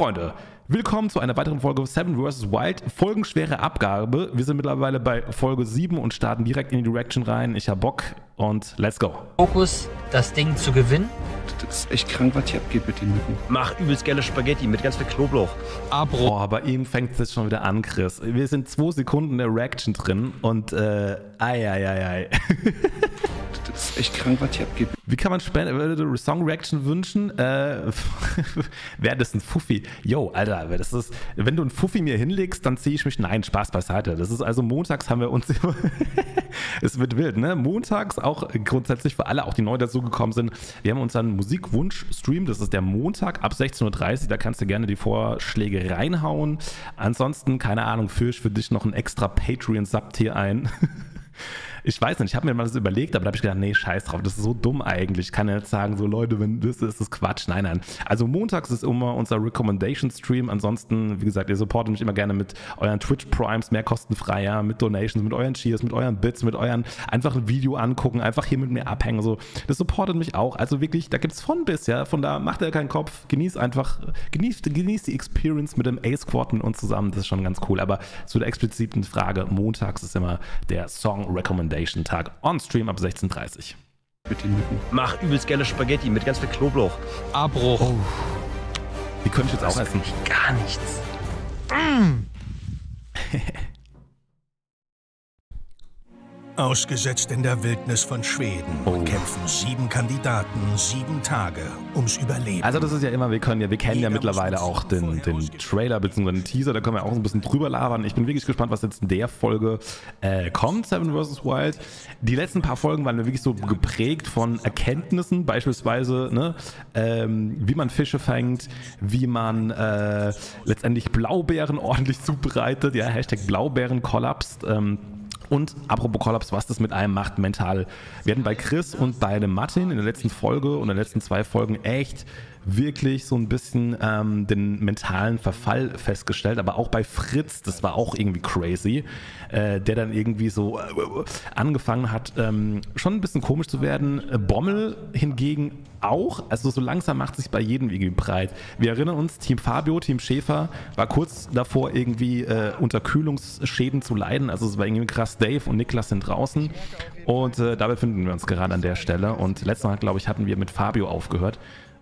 Freunde, willkommen zu einer weiteren Folge Seven vs. Wild. Folgenschwere Abgabe. Wir sind mittlerweile bei Folge 7 und starten direkt in die Direction rein. Ich hab Bock und let's go. Fokus, das Ding zu gewinnen. Das ist echt krank, was hier abgeht mit den Mücken. Mach übelst geile Spaghetti mit ganz viel Knoblauch. Oh, bei ihm fängt es jetzt schon wieder an, Chris. Wir sind 2 Sekunden in der Reaction drin und ei. Das ist echt krank, was hier abgeht. Wie kann man Song-Reaction wünschen? Wäre das ein Fuffi? Yo, Alter, das ist, wenn du ein Fuffi mir hinlegst, dann ziehe ich mich. Nein, Spaß beiseite. Das ist also montags haben wir uns immer. Es wird wild, ne? Montags auch grundsätzlich für alle, auch die neu dazugekommen sind. Wir haben unseren Musikwunsch-Stream. Das ist der Montag ab 16:30 Uhr. Da kannst du gerne die Vorschläge reinhauen. Ansonsten, keine Ahnung, führe ich für dich noch ein extra Patreon-Subtier ein. Ich weiß nicht, ich habe mir mal das überlegt, aber da habe ich gedacht, nee, scheiß drauf, das ist so dumm eigentlich. Ich kann ja jetzt sagen, so Leute, wenn das ist Quatsch. Nein. Also montags ist immer unser Recommendation-Stream. Ansonsten, wie gesagt, ihr supportet mich immer gerne mit euren Twitch-Primes, mehr kostenfrei, ja, mit Donations, mit euren Cheers, mit euren Bits, mit euren einfach ein Video angucken, einfach hier mit mir abhängen. So. Das supportet mich auch. Also wirklich, da gibt es von bis, ja. Von da macht ihr keinen Kopf, genießt die Experience mit dem A-Squad mit uns zusammen. Das ist schon ganz cool. Aber zu der expliziten Frage, montags ist immer der Song-Recommendation-Tag on-Stream ab 16:30 Uhr. Mit den Mücken. Mach übelst geile Spaghetti mit ganz viel Knoblauch. Abbruch. Oh. Die könnte ich jetzt auch essen. Gar nichts. Ausgesetzt in der Wildnis von Schweden kämpfen 7 Kandidaten 7 Tage ums Überleben. Also das ist ja immer, wir kennen ja mittlerweile auch den Trailer bzw. den Teaser, da können wir auch so ein bisschen drüber labern. Ich bin wirklich gespannt, was jetzt in der Folge kommt, Seven vs. Wild. Die letzten paar Folgen waren wirklich so geprägt von Erkenntnissen, beispielsweise, ne, wie man Fische fängt, wie man letztendlich Blaubeeren ordentlich zubereitet, ja, Hashtag Blaubeeren kollapst. Und apropos Kollaps, was das mit einem macht mental. Wir hatten bei Chris und bei dem Martin in der letzten Folge und in den letzten 2 Folgen echt wirklich so ein bisschen den mentalen Verfall festgestellt, aber auch bei Fritz, das war auch irgendwie crazy, der dann irgendwie so angefangen hat, schon ein bisschen komisch zu werden. Bommel hingegen auch, also so langsam macht sich bei jedem irgendwie breit. Wir erinnern uns, Team Fabio, Team Schäfer war kurz davor irgendwie unter Kühlungsschäden zu leiden, also es war irgendwie krass, Dave und Niklas sind draußen und da befinden wir uns gerade an der Stelle und letztes Mal, glaube ich, hatten wir mit Fabio aufgehört.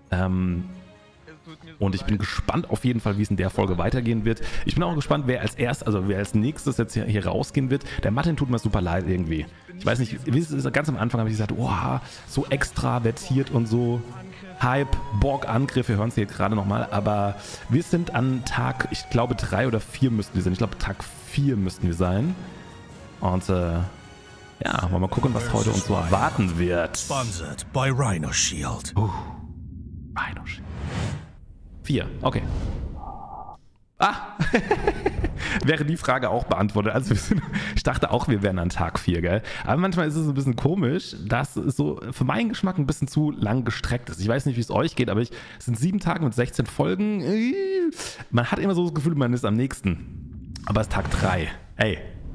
Und ich bin gespannt auf jeden Fall, wie es in der Folge weitergehen wird. Ich bin auch gespannt, wer als nächstes jetzt hier rausgehen wird. Der Martin tut mir super leid irgendwie. Ich weiß nicht, ganz am Anfang habe ich gesagt, oh, so extravertiert und so Hype, Bock, Angriff, wir hören es hier gerade nochmal, aber wir sind an Tag, ich glaube 3 oder 4 müssten wir sein. Ich glaube Tag 4 müssten wir sein. Und ja, wollen wir mal gucken, was heute uns so erwarten wird. Sponsored by Rhino Shield. Rhino Shield. 4, okay. Wäre die Frage auch beantwortet. Also ich dachte auch, wir wären an Tag 4, gell? Aber manchmal ist es ein bisschen komisch, dass es so für meinen Geschmack ein bisschen zu lang gestreckt ist. Ich weiß nicht, wie es euch geht, aber es sind 7 Tage mit 16 Folgen. Man hat immer so das Gefühl, man ist am nächsten. Aber es ist Tag 3. Hey.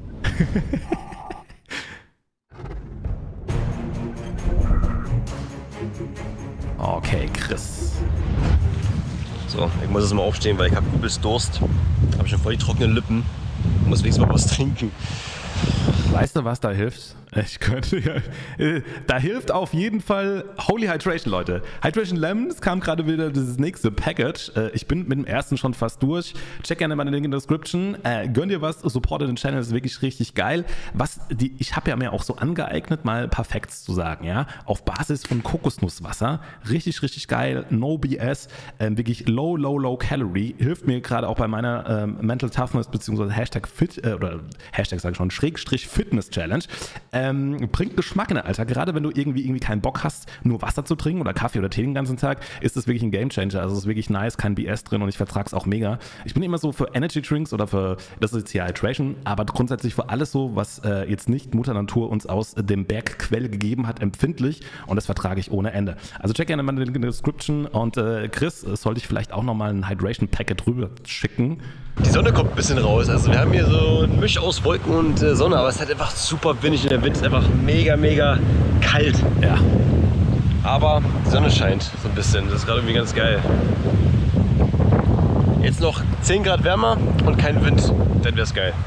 Okay, Chris. So, ich muss jetzt mal aufstehen, weil ich habe übelst Durst. Habe schon voll die trockenen Lippen. Muss wenigstens mal was trinken. Weißt du, was da hilft? Ich könnte ja. Da hilft auf jeden Fall Holy Hydration, Leute. Hydration Lemons kam gerade wieder das nächste Package. Ich bin mit dem ersten schon fast durch. Check gerne mal den Link in der Description. Gönn dir was, supporte den Channel, ist wirklich richtig geil. Ich habe ja mir auch so angeeignet, mal ein paar Facts zu sagen, ja. Auf Basis von Kokosnusswasser. Richtig, richtig geil. No BS. Wirklich low Calorie. Hilft mir gerade auch bei meiner Mental Toughness bzw. Hashtag Fit oder Hashtag sage ich schon, Schrägstrich Fitness Challenge. Bringt Geschmack in den Alltag. Gerade wenn du irgendwie keinen Bock hast, nur Wasser zu trinken oder Kaffee oder Tee den ganzen Tag, ist das wirklich ein Gamechanger. Also es ist wirklich nice, kein BS drin und ich vertrage es auch mega. Ich bin immer so für Energy Drinks oder das ist jetzt hier Hydration, aber grundsätzlich für alles so, was jetzt nicht Mutter Natur uns aus dem Bergquell gegeben hat, empfindlich und das vertrage ich ohne Ende. Also check gerne mal den Link in der Description und Chris, sollte ich vielleicht auch nochmal ein Hydration Packet rüber schicken. Die Sonne kommt ein bisschen raus. Also wir haben hier so ein Misch aus Wolken und Sonne, aber es ist halt einfach super windig und der Wind ist einfach mega kalt. Ja. Aber die Sonne scheint so ein bisschen. Das ist gerade irgendwie ganz geil. Jetzt noch 10 Grad wärmer und kein Wind. Dann wär's geil.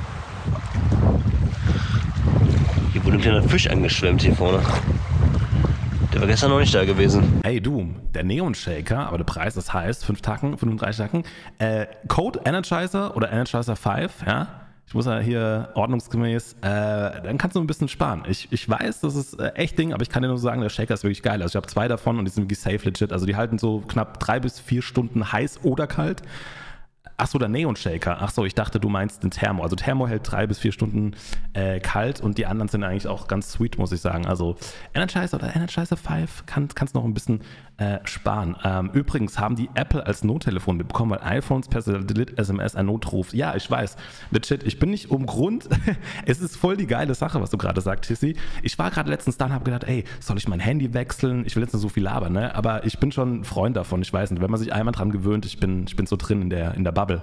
Hier wurde ein kleiner Fisch angeschwemmt hier vorne. Der war gestern noch nicht da gewesen. Hey du, der Neon Shaker, aber der Preis ist heiß, 35 Tacken. Code Energizer oder Energizer 5, ja. Ich muss ja hier ordnungsgemäß, dann kannst du ein bisschen sparen. Ich weiß, das ist echt Ding, aber ich kann dir nur sagen, der Shaker ist wirklich geil. Also ich habe 2 davon und die sind wirklich safe legit. Also die halten so knapp 3 bis 4 Stunden heiß oder kalt. Achso, der Neon Shaker. Achso, ich dachte, du meinst den Thermo. Also Thermo hält 3 bis 4 Stunden kalt und die anderen sind eigentlich auch ganz sweet, muss ich sagen. Also Energizer oder Energizer 5 kannst noch ein bisschen sparen. Übrigens haben die Apple als Nottelefon bekommen, weil iPhones per SMS ein Notruf. Ja, ich weiß. Legit, ich bin nicht um Grund. Es ist voll die geile Sache, was du gerade sagst, Tissi. Ich war gerade letztens da und habe gedacht, ey, soll ich mein Handy wechseln? Ich will jetzt nicht so viel labern, ne? Aber ich bin schon ein Freund davon. Ich weiß nicht, wenn man sich einmal dran gewöhnt, ich bin so drin in der Bubble.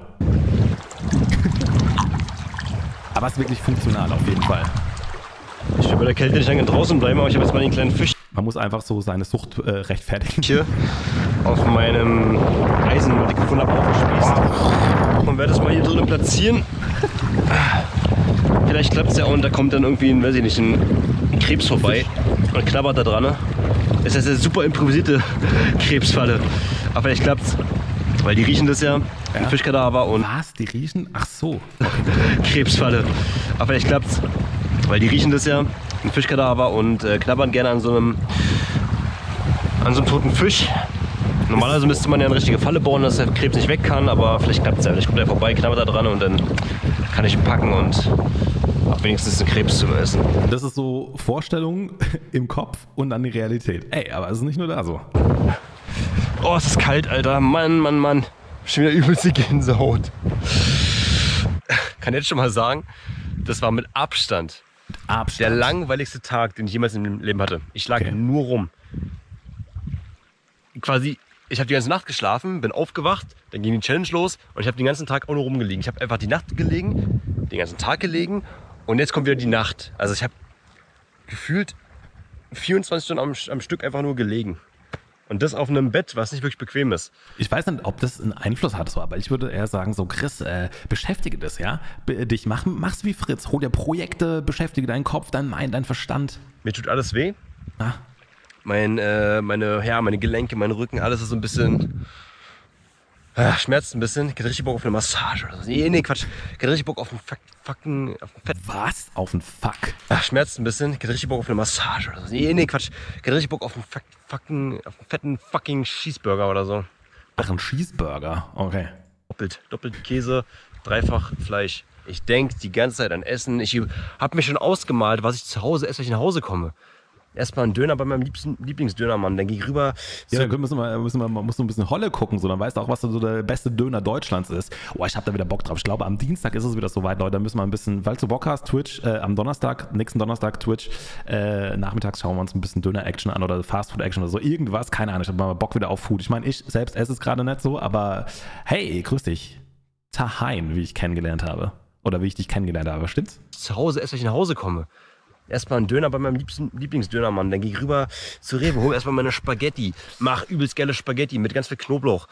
Aber es ist wirklich funktional auf jeden Fall. Ich will bei der Kälte nicht lange draußen bleiben, aber ich habe jetzt mal den kleinen Fisch Man muss einfach so seine Sucht rechtfertigen. hier auf meinem Eisen, was ich gefunden habe, aufgespießt. Und werde das mal hier drinnen platzieren. Vielleicht klappt es ja und da kommt dann irgendwie ein, weiß ich nicht, ein Krebs vorbei und knabbert da dran. Ne? Das ist eine super improvisierte Krebsfalle. Aber vielleicht klappt es, weil die riechen das ja. Ein Fischkadaver und Was? Die riechen? Ach so. Krebsfalle. Aber vielleicht klappt es, weil die riechen das ja. Ein Fischkadaver und knabbern gerne an so einem toten Fisch. Normalerweise müsste man ja eine richtige Falle bauen, dass der Krebs nicht weg kann, aber vielleicht klappt es ja. Vielleicht kommt er vorbei, knabbert da dran und dann kann ich ihn packen und hab wenigstens einen Krebs zu essen. Das ist so Vorstellung im Kopf und dann die Realität. Ey, aber es ist nicht nur da so. Oh, es ist kalt, Alter. Mann, Mann, Mann. Schon wieder übelste Gänsehaut. Kann jetzt schon mal sagen, das war mit Abstand der langweiligste Tag, den ich jemals im Leben hatte. Ich lag nur rum. Quasi, ich habe die ganze Nacht geschlafen, bin aufgewacht, dann ging die Challenge los und ich habe den ganzen Tag auch nur rumgelegen. Ich habe einfach die Nacht gelegen, den ganzen Tag gelegen und jetzt kommt wieder die Nacht. Also ich habe gefühlt 24 Stunden am Stück einfach nur gelegen. Und das auf einem Bett, was nicht wirklich bequem ist. Ich weiß nicht, ob das einen Einfluss hat, so, aber ich würde eher sagen, so Chris, beschäftige das, ja? Mach's wie Fritz, hol dir Projekte, beschäftige deinen Kopf, dein Mind, dein Verstand. Mir tut alles weh. Ah. Meine Gelenke, mein Rücken, alles ist so ein bisschen schmerzt ein bisschen. Ich hätte richtig Bock auf eine Massage oder so. Nee, Quatsch. Ich hätte richtig Bock auf einen Fett. Was? Auf einen Fuck? Schmerzt ein bisschen. Ich hätte richtig Bock auf eine Massage oder so. Nee, Quatsch. Ich hätte richtig Bock auf einen fetten fucking Cheeseburger oder so. Ach, ein Cheeseburger, okay. Doppelt Käse, dreifach Fleisch. Ich denke die ganze Zeit an Essen. Ich habe mir schon ausgemalt, was ich zu Hause esse, wenn ich nach Hause komme. Erstmal einen Döner bei meinem Lieblingsdönermann. Dann gehe ich rüber. Ja, dann musst du ein bisschen Holle gucken, so, dann weißt du auch, was so der beste Döner Deutschlands ist. Oh, ich habe da wieder Bock drauf. Ich glaube, am Dienstag ist es wieder soweit, Leute. Da müssen wir ein bisschen, falls du Bock hast, Twitch, am nächsten Donnerstag Twitch, nachmittags schauen wir uns ein bisschen Döner-Action an oder Fast-Food-Action oder so. Irgendwas, keine Ahnung. Ich habe mal Bock wieder auf Food. Ich meine, ich selbst esse es gerade nicht so, aber hey, grüß dich. Tahein, wie ich kennengelernt habe. Oder wie ich dich kennengelernt habe, stimmt's? Zu Hause esse, wenn ich nach Hause komme. Erstmal einen Döner bei meinem Lieblingsdönermann. Dann gehe ich rüber zu Rewe, hole erstmal meine Spaghetti. Mach übelst geile Spaghetti mit ganz viel Knoblauch.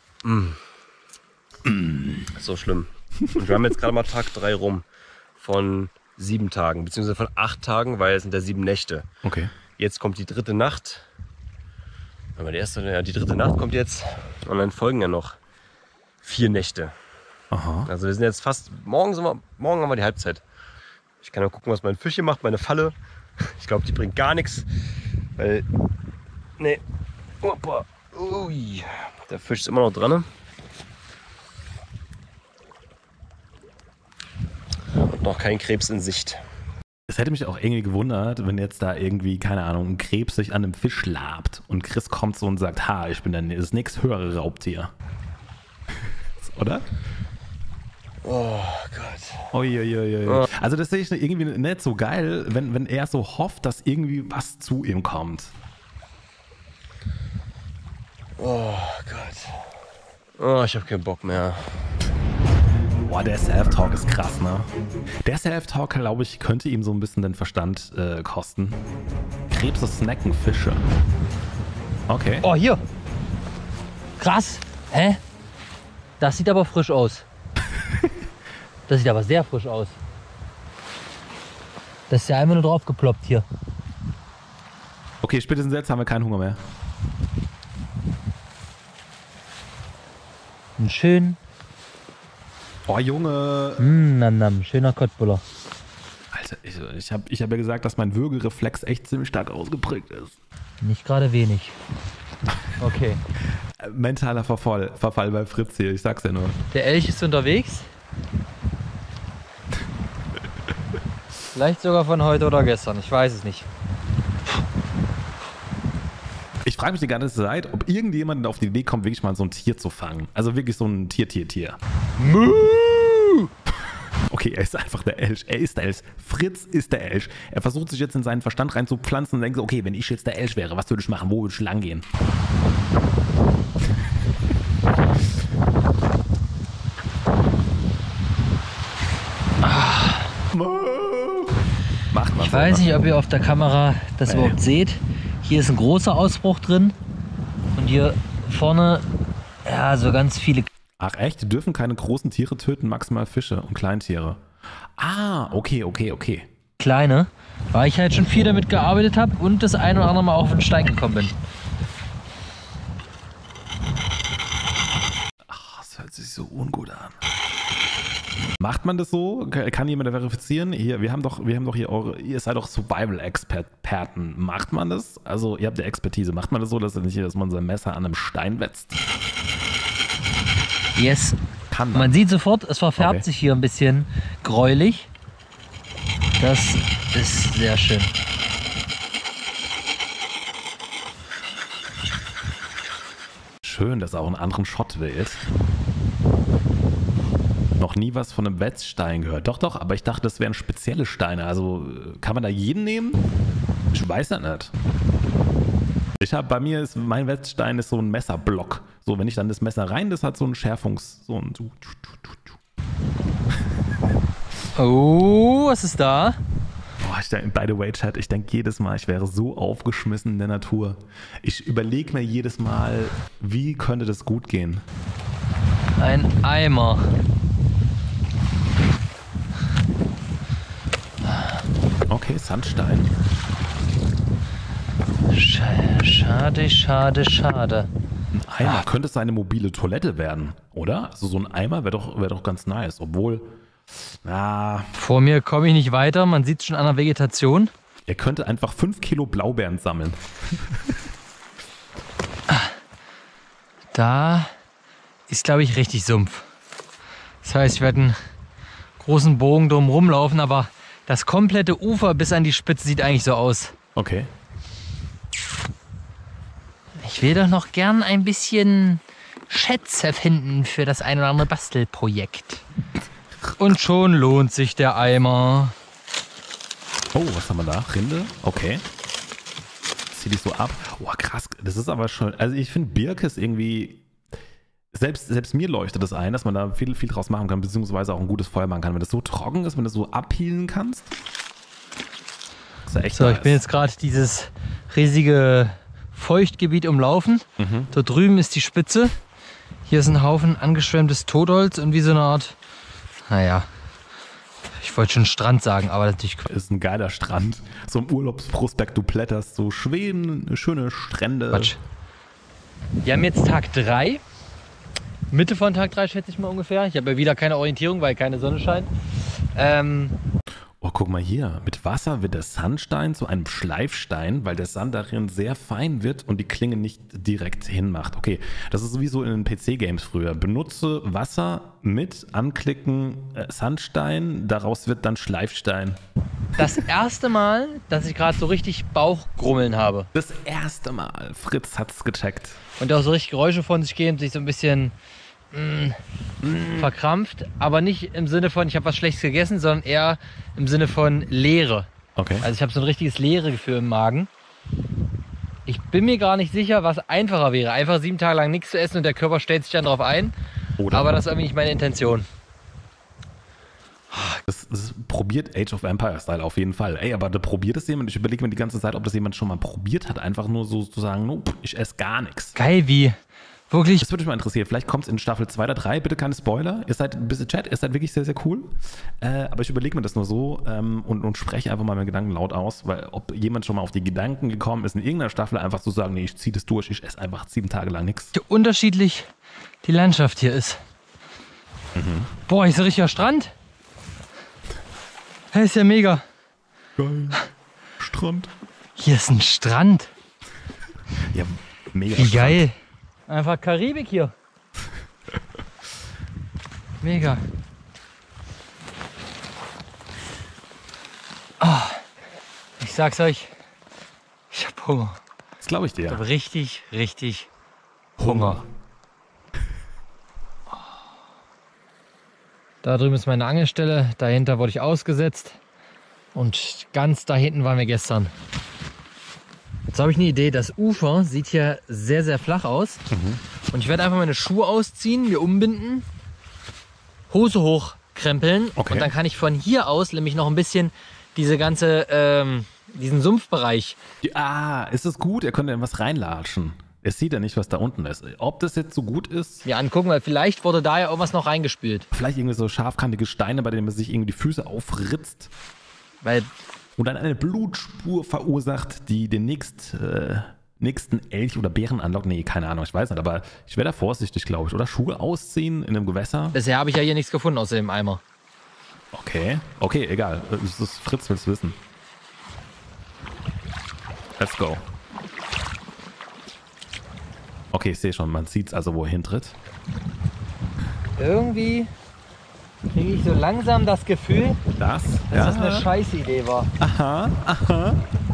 So schlimm. Und wir haben jetzt gerade mal Tag 3 rum. Von 7 Tagen. Beziehungsweise von 8 Tagen, weil es sind ja 7 Nächte. Okay. Jetzt kommt die 3. Nacht. Aber die 3. Nacht kommt jetzt. Und dann folgen ja noch 4 Nächte. Aha. Also wir sind jetzt fast. Morgen haben wir die Halbzeit. Ich kann mal gucken, was mein Fisch hier macht, meine Falle. Ich glaube, die bringt gar nichts. Weil. Nee. Opa. Ui. Der Fisch ist immer noch dran. Und noch kein Krebs in Sicht. Es hätte mich auch irgendwie gewundert, wenn jetzt da irgendwie, keine Ahnung, ein Krebs sich an einem Fisch labt und Chris kommt so und sagt, ich bin das nächsthöhere Raubtier. Oder? Oh Gott. Uiuiui. Also das sehe ich irgendwie nicht so geil, wenn er so hofft, dass irgendwie was zu ihm kommt. Oh Gott. Oh, ich habe keinen Bock mehr. Boah, der Self-Talk ist krass, ne? Der Self-Talk, glaube ich, könnte ihm so ein bisschen den Verstand kosten. Krebse snacken Fische. Okay. Oh, hier. Krass. Hä? Das sieht aber frisch aus. Das sieht aber sehr frisch aus. Das ist ja einfach nur drauf geploppt hier. Okay, spätestens jetzt haben wir keinen Hunger mehr. Ein schön, Oh, Junge. nam, schöner Kottbuller. Alter, ich hab ja gesagt, dass mein Würgereflex echt ziemlich stark ausgeprägt ist. Nicht gerade wenig. Okay. Mentaler Verfall bei Fritz hier, ich sag's ja nur. Der Elch ist unterwegs. Vielleicht sogar von heute oder gestern, ich weiß es nicht. Ich frage mich die ganze Zeit, ob irgendjemand auf die Idee kommt, wirklich mal so ein Tier zu fangen. Also wirklich so ein Tier. Okay, er ist einfach der Elch. Er ist der Elch. Fritz ist der Elch. Er versucht sich jetzt in seinen Verstand reinzupflanzen und denkt so, okay, wenn ich jetzt der Elch wäre, was würde ich machen? Wo würde ich lang gehen? Macht man Ich weiß nicht, ob ihr auf der Kamera das überhaupt seht. Hier ist ein großer Ausbruch drin und hier vorne, ja, so ganz viele Ach echt? Die dürfen keine großen Tiere töten, maximal Fische und Kleintiere. Ah, okay. kleine, weil ich halt schon viel damit gearbeitet habe und das ein oder andere Mal auch auf den Stein gekommen bin. Ach, das hört sich so ungut an. Macht man das so? Kann jemand verifizieren? Hier, wir haben doch hier ihr seid doch Survival-Experten. Macht man das? Also, ihr habt ja Expertise. Macht man das so, dass man sein Messer an einem Stein wetzt? Yes. Kann man. Man sieht sofort, es verfärbt sich hier ein bisschen gräulich. Das ist sehr schön. Schön, dass er auch einen anderen Shot wählt. Noch nie was von einem Wetzstein gehört. Doch, aber ich dachte, das wären spezielle Steine. Also, kann man da jeden nehmen? Ich weiß ja nicht. Bei mir ist mein Wetzstein ist so ein Messerblock. So, wenn ich dann das Messer rein, das hat so einen Oh, was ist da? Boah, by the way, Chat, ich denke jedes Mal, ich wäre so aufgeschmissen in der Natur. Ich überlege mir jedes Mal, wie könnte das gut gehen? Ein Eimer. Okay, Sandstein. Schade. Ein Eimer könnte seine mobile Toilette werden, oder? Also so ein Eimer wäre doch ganz nice, obwohl, Vor mir komme ich nicht weiter, man sieht es schon an der Vegetation. er könnte einfach 5 Kilo Blaubeeren sammeln. Da ist, glaube ich, richtig Sumpf. Das heißt, ich werde einen großen Bogen drum rumlaufen, aber das komplette Ufer bis an die Spitze sieht eigentlich so aus. Okay. Ich will doch noch gern ein bisschen Schätze finden für das ein oder andere Bastelprojekt. Und schon lohnt sich der Eimer. Oh, was haben wir da? Rinde? Okay. Zieh dich so ab. Oh, krass. Das ist aber schon. Also, ich finde, Birke ist irgendwie. Selbst mir leuchtet das ein, dass man da viel draus machen kann, beziehungsweise auch ein gutes Feuer machen kann. Wenn das so trocken ist, wenn du das so abhielen kannst. Das ist ja echt So, nice. ich bin jetzt gerade dieses riesige Feuchtgebiet umlaufen. Dort drüben ist die Spitze. Hier ist ein Haufen angeschwemmtes Totholz und wie so eine Art, naja, ich wollte schon Strand sagen, aber natürlich. Ist ein geiler Strand. So im Urlaubsprospekt, du blätterst so schöne Strände. Quatsch. Wir haben jetzt Tag 3. Mitte von Tag 3 schätze ich mal ungefähr. Ich habe ja wieder keine Orientierung, weil keine Sonne scheint. Oh, guck mal hier. Mit Wasser wird der Sandstein zu einem Schleifstein, weil der Sand darin sehr fein wird und die Klinge nicht direkt hinmacht. Okay, das ist sowieso in den PC-Games früher. Benutze Wasser mit Anklicken Sandstein, daraus wird dann Schleifstein. Das erste Mal, dass ich gerade so richtig Bauchgrummeln habe. Das erste Mal. Fritz hat's gecheckt. Und auch so richtig Geräusche von sich geben, sich so ein bisschen verkrampft. Aber nicht im Sinne von, ich habe was Schlechtes gegessen, sondern eher im Sinne von Leere. Okay. Also ich habe so ein richtiges Leeregefühl im Magen. Ich bin mir gar nicht sicher, was einfacher wäre. Einfach 7 Tage lang nichts zu essen und der Körper stellt sich dann drauf ein. Oder Aber das ist irgendwie nicht meine Intention. das probiert Age of Empires Style auf jeden Fall. Ey, aber da probiert es jemand? Ich überlege mir die ganze Zeit, ob das jemand schon mal probiert hat. Einfach nur so zu sagen, nope, ich esse gar nichts. Geil, wie Wirklich. Das würde mich mal interessieren. Vielleicht kommt es in Staffel 2 oder 3. Bitte keine Spoiler. Ihr seid ein bisschen Chat, ihr seid wirklich sehr, sehr cool. Aber ich überlege mir das nur so und spreche einfach mal meine Gedanken laut aus, weil ob jemand schon mal auf die Gedanken gekommen ist, in irgendeiner Staffel einfach zu sagen, nee, ich ziehe das durch, ich esse einfach 7 Tage lang nichts. Wie unterschiedlich die Landschaft hier ist. Boah, hier ist ein richtiger Strand. Das ist ja mega. Geil. Strand. Hier ist ein Strand. Ja, mega. Wie Strand. geil. Einfach Karibik hier. Mega. Ah, ich sag's euch, ich hab Hunger. Das glaube ich dir. Ich hab richtig, richtig Hunger. Da drüben ist meine Angelstelle, dahinter wurde ich ausgesetzt und ganz da hinten waren wir gestern. Jetzt habe ich eine Idee, das Ufer sieht hier sehr, sehr flach aus und ich werde einfach meine Schuhe ausziehen, mir umbinden, Hose hochkrempeln Okay. und dann kann ich von hier aus nämlich noch ein bisschen diese ganze, diesen Sumpfbereich. Ist es gut? Er könnte in was reinlatschen. Er sieht ja nicht, was da unten ist. Ob das jetzt so gut ist, mir angucken, weil vielleicht wurde da ja irgendwas noch reingespült. vielleicht irgendwie so scharfkantige Steine, bei denen man sich irgendwie die Füße aufritzt Weil und dann eine Blutspur verursacht, die den nächsten Elch oder Bären anlockt. Nee, keine Ahnung, ich weiß nicht, aber ich wäre da vorsichtig, glaube ich. Oder Schuhe ausziehen in einem Gewässer. bisher habe ich ja hier nichts gefunden außer dem Eimer. Okay, egal. Das ist Fritz will's wissen. Let's go. Okay, ich sehe schon, man sieht's also, wo er hintritt. Irgendwie kriege ich so langsam das Gefühl, Das? dass das eine Scheißidee war. Aha.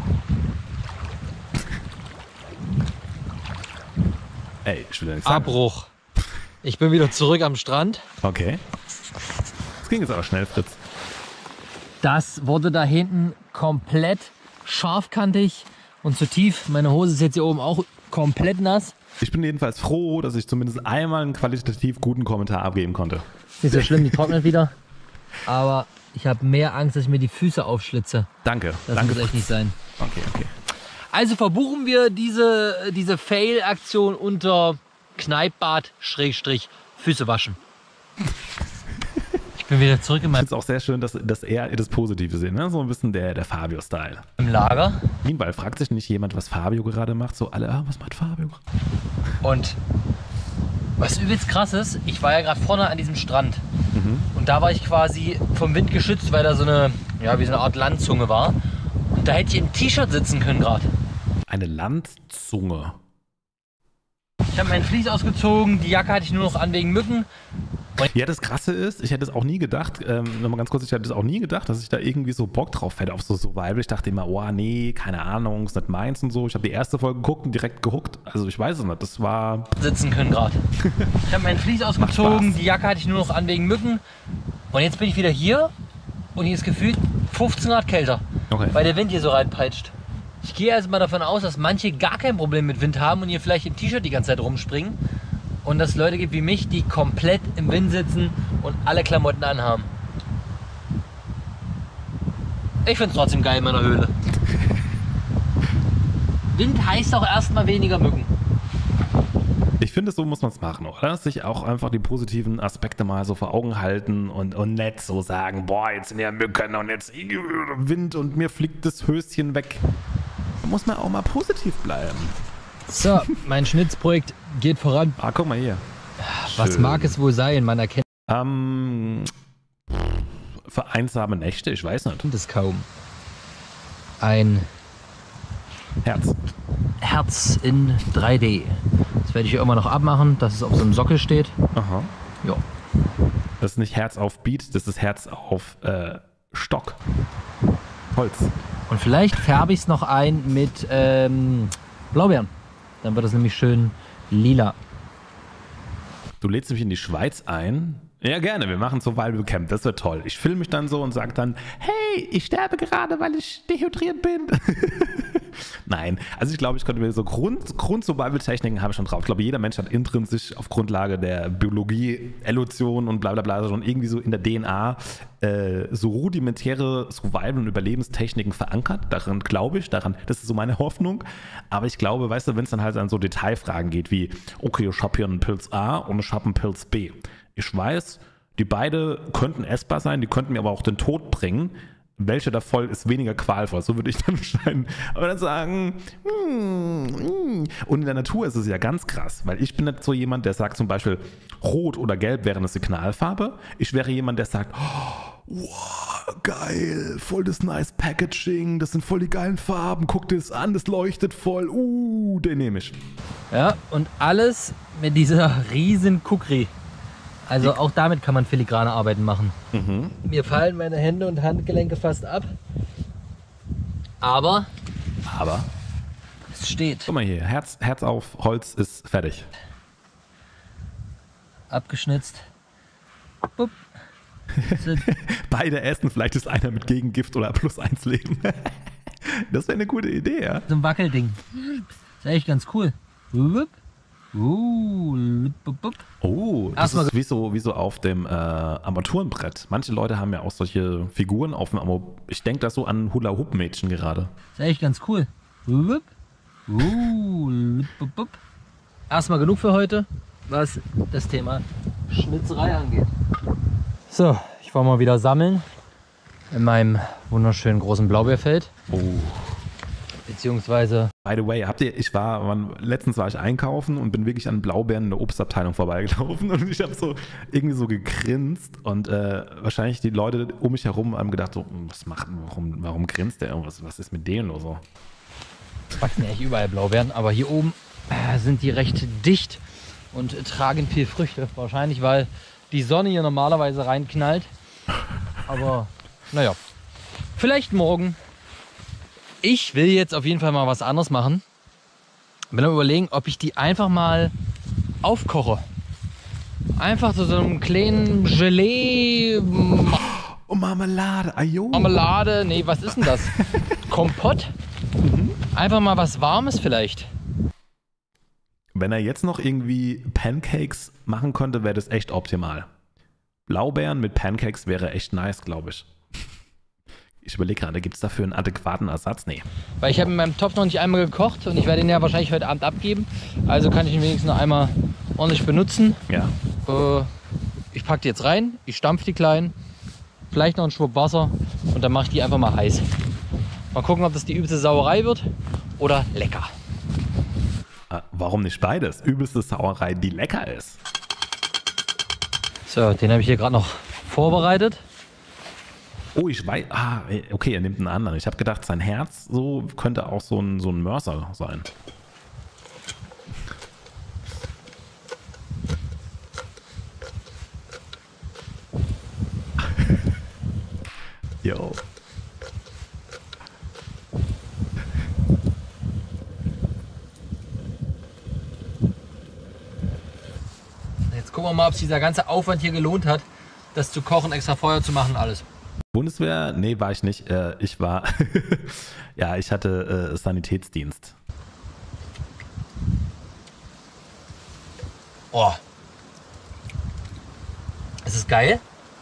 Ey, ich will ja nichts sagen. Abbruch. Ich bin wieder zurück am Strand. Okay. Das ging jetzt aber schnell, Fritz. Das wurde da hinten komplett scharfkantig und zu tief. Meine Hose ist jetzt hier oben auch komplett nass. Ich bin jedenfalls froh, dass ich zumindest einmal einen qualitativ guten Kommentar abgeben konnte. Nicht so schlimm, die trocknet wieder. Aber ich habe mehr Angst, dass ich mir die Füße aufschlitze. Danke. Das Danke. muss echt nicht sein. Okay. Also verbuchen wir diese Fail-Aktion unter Kneippbad Füße waschen. Ich bin wieder zurück in Ich meinem finde es auch sehr schön, dass er das Positive sehen, ne? So ein bisschen der Fabio-Style. Lager. Meanwhile fragt sich nicht jemand, was Fabio gerade macht. So alle, was macht Fabio? Und was übelst krass ist, ich war ja gerade vorne an diesem Strand. Und da war ich quasi vom Wind geschützt, weil da so eine Art Landzunge war. Und da hätte ich im T-Shirt sitzen können gerade. Eine Landzunge. Ich habe meinen Vlies ausgezogen, die Jacke hatte ich nur noch an wegen Mücken. Ja, das Krasse ist, ich hätte es auch nie gedacht, nochmal ganz kurz, ich hätte es auch nie gedacht, dass ich da irgendwie so Bock drauf hätte auf so Survival. Ich dachte immer, oh nee, keine Ahnung, ist nicht meins und so. Ich habe die erste Folge geguckt und direkt gehuckt. Also ich weiß es nicht, das war... Sitzen können gerade. Ich habe meinen Vlies ausgezogen, Spaß. die Jacke hatte ich nur noch an wegen Mücken. Und jetzt bin ich wieder hier und hier ist gefühlt 15 Grad kälter, Okay. weil der Wind hier so reinpeitscht. Ich gehe also mal davon aus, dass manche gar kein Problem mit Wind haben und hier vielleicht im T-Shirt die ganze Zeit rumspringen. Und dass es Leute gibt wie mich, die komplett im Wind sitzen und alle Klamotten anhaben. Ich finde es trotzdem geil in meiner Höhle. Wind heißt auch erstmal weniger Mücken. Ich finde, so muss man es machen, oder? Sich auch einfach die positiven Aspekte mal so vor Augen halten und nicht so sagen, boah, jetzt sind ja Mücken und jetzt Wind und mir fliegt das Höschen weg. Da muss man auch mal positiv bleiben. So, mein Schnitzprojekt geht voran. Guck mal hier. Was Schön. mag es wohl sein? Man erkennt Vereinsame Nächte, ich weiß nicht. es kaum. Ein Herz in 3D. Das werde ich hier immer noch abmachen, dass es auf so einem Sockel steht. Aha. Ja. Das ist nicht Herz auf Beat, das ist Herz auf Stock. Holz. Und vielleicht färbe ich es noch ein mit Blaubeeren. Dann wird es nämlich schön lila. Du lädst mich in die Schweiz ein? Ja, gerne. Wir machen Survival Camp. Das wird toll. Ich filme mich dann so und sage dann, hey, ich sterbe gerade, weil ich dehydriert bin. Nein, also ich glaube, ich könnte mir so Grund-Survival-Techniken habe ich schon drauf. Ich glaube, jeder Mensch hat intrinsisch auf Grundlage der Biologie, Evolution und bla bla bla schon irgendwie so in der DNA so rudimentäre Survival- und Überlebenstechniken verankert. Daran glaube ich, das ist so meine Hoffnung. Aber ich glaube, weißt du, wenn es dann halt an so Detailfragen geht wie, okay, ich habe hier einen Pilz A und ich habe einen Pilz B. Ich weiß, die beide könnten essbar sein, die könnten mir aber auch den Tod bringen. Welche davon ist weniger qualvoll? So würde ich dann entscheiden. Aber dann sagen, Und in der Natur ist es ja ganz krass, weil ich bin nicht so jemand, der sagt zum Beispiel, Rot oder Gelb wäre eine Signalfarbe. Ich wäre jemand, der sagt, wow, geil, voll das nice Packaging, das sind voll die geilen Farben, guck dir das an, das leuchtet voll, den nehme ich. Ja, und alles mit dieser riesen Kukri. Also auch damit kann man filigrane Arbeiten machen. Mhm. Mir fallen meine Hände und Handgelenke fast ab. Aber es steht. Guck mal hier, Herz auf Holz ist fertig. Abgeschnitzt. Bup. Beide essen, vielleicht ist einer mit Gegengift oder +1 Leben. Das wäre eine gute Idee, ja. So ein Wackelding. Ist eigentlich ganz cool. Das ist wie so auf dem Armaturenbrett. Manche Leute haben ja auch solche Figuren auf dem Armaturenbrett. Ich denke da so an Hula-Hoop-Mädchen gerade. Ist eigentlich ganz cool. Erstmal genug für heute, was das Thema Schnitzerei angeht. So, ich war mal wieder sammeln in meinem wunderschönen großen Blaubeerfeld. Beziehungsweise... By the way, letztens war ich einkaufen und bin wirklich an Blaubeeren in der Obstabteilung vorbeigelaufen und ich habe so irgendwie so gegrinst und wahrscheinlich die Leute um mich herum haben gedacht, so, warum grinst der? Was ist mit denen oder so? Es wachsen ja echt überall Blaubeeren, aber hier oben sind die recht dicht und tragen viel Früchte. Wahrscheinlich, weil die Sonne hier normalerweise reinknallt. Aber naja, vielleicht morgen. Ich will jetzt auf jeden Fall mal was anderes machen. Bin am Überlegen, ob ich die einfach mal aufkoche. Einfach zu so einem kleinen Gelee. Marmelade, ajo. Marmelade, nee, was ist denn das? Kompott? Einfach mal was Warmes vielleicht. Wenn er jetzt noch irgendwie Pancakes machen könnte, wäre das echt optimal. Blaubeeren mit Pancakes wäre echt nice, glaube ich. Ich überlege gerade, gibt es dafür einen adäquaten Ersatz? Nee. Weil ich habe in meinem Topf noch nicht einmal gekocht und ich werde ihn ja wahrscheinlich heute Abend abgeben. Also kann ich ihn wenigstens noch einmal ordentlich benutzen. Ja. Ich packe die jetzt rein, ich stampfe die klein, vielleicht noch einen Schwupp Wasser und dann mache ich die einfach mal heiß. Mal gucken, ob das die übelste Sauerei wird oder lecker. Warum nicht beides? Übelste Sauerei, die lecker ist. So, den habe ich hier gerade noch vorbereitet. Oh, ich weiß. Okay, er nimmt einen anderen. Ich habe gedacht, sein Herz so könnte auch so ein Mörser sein. Jo. Jetzt gucken wir mal, ob sich dieser ganze Aufwand hier gelohnt hat, das zu kochen, extra Feuer zu machen, alles. Bundeswehr? Nee, war ich nicht. Ich war, ja, ich hatte Sanitätsdienst. Oh. Es ist geil.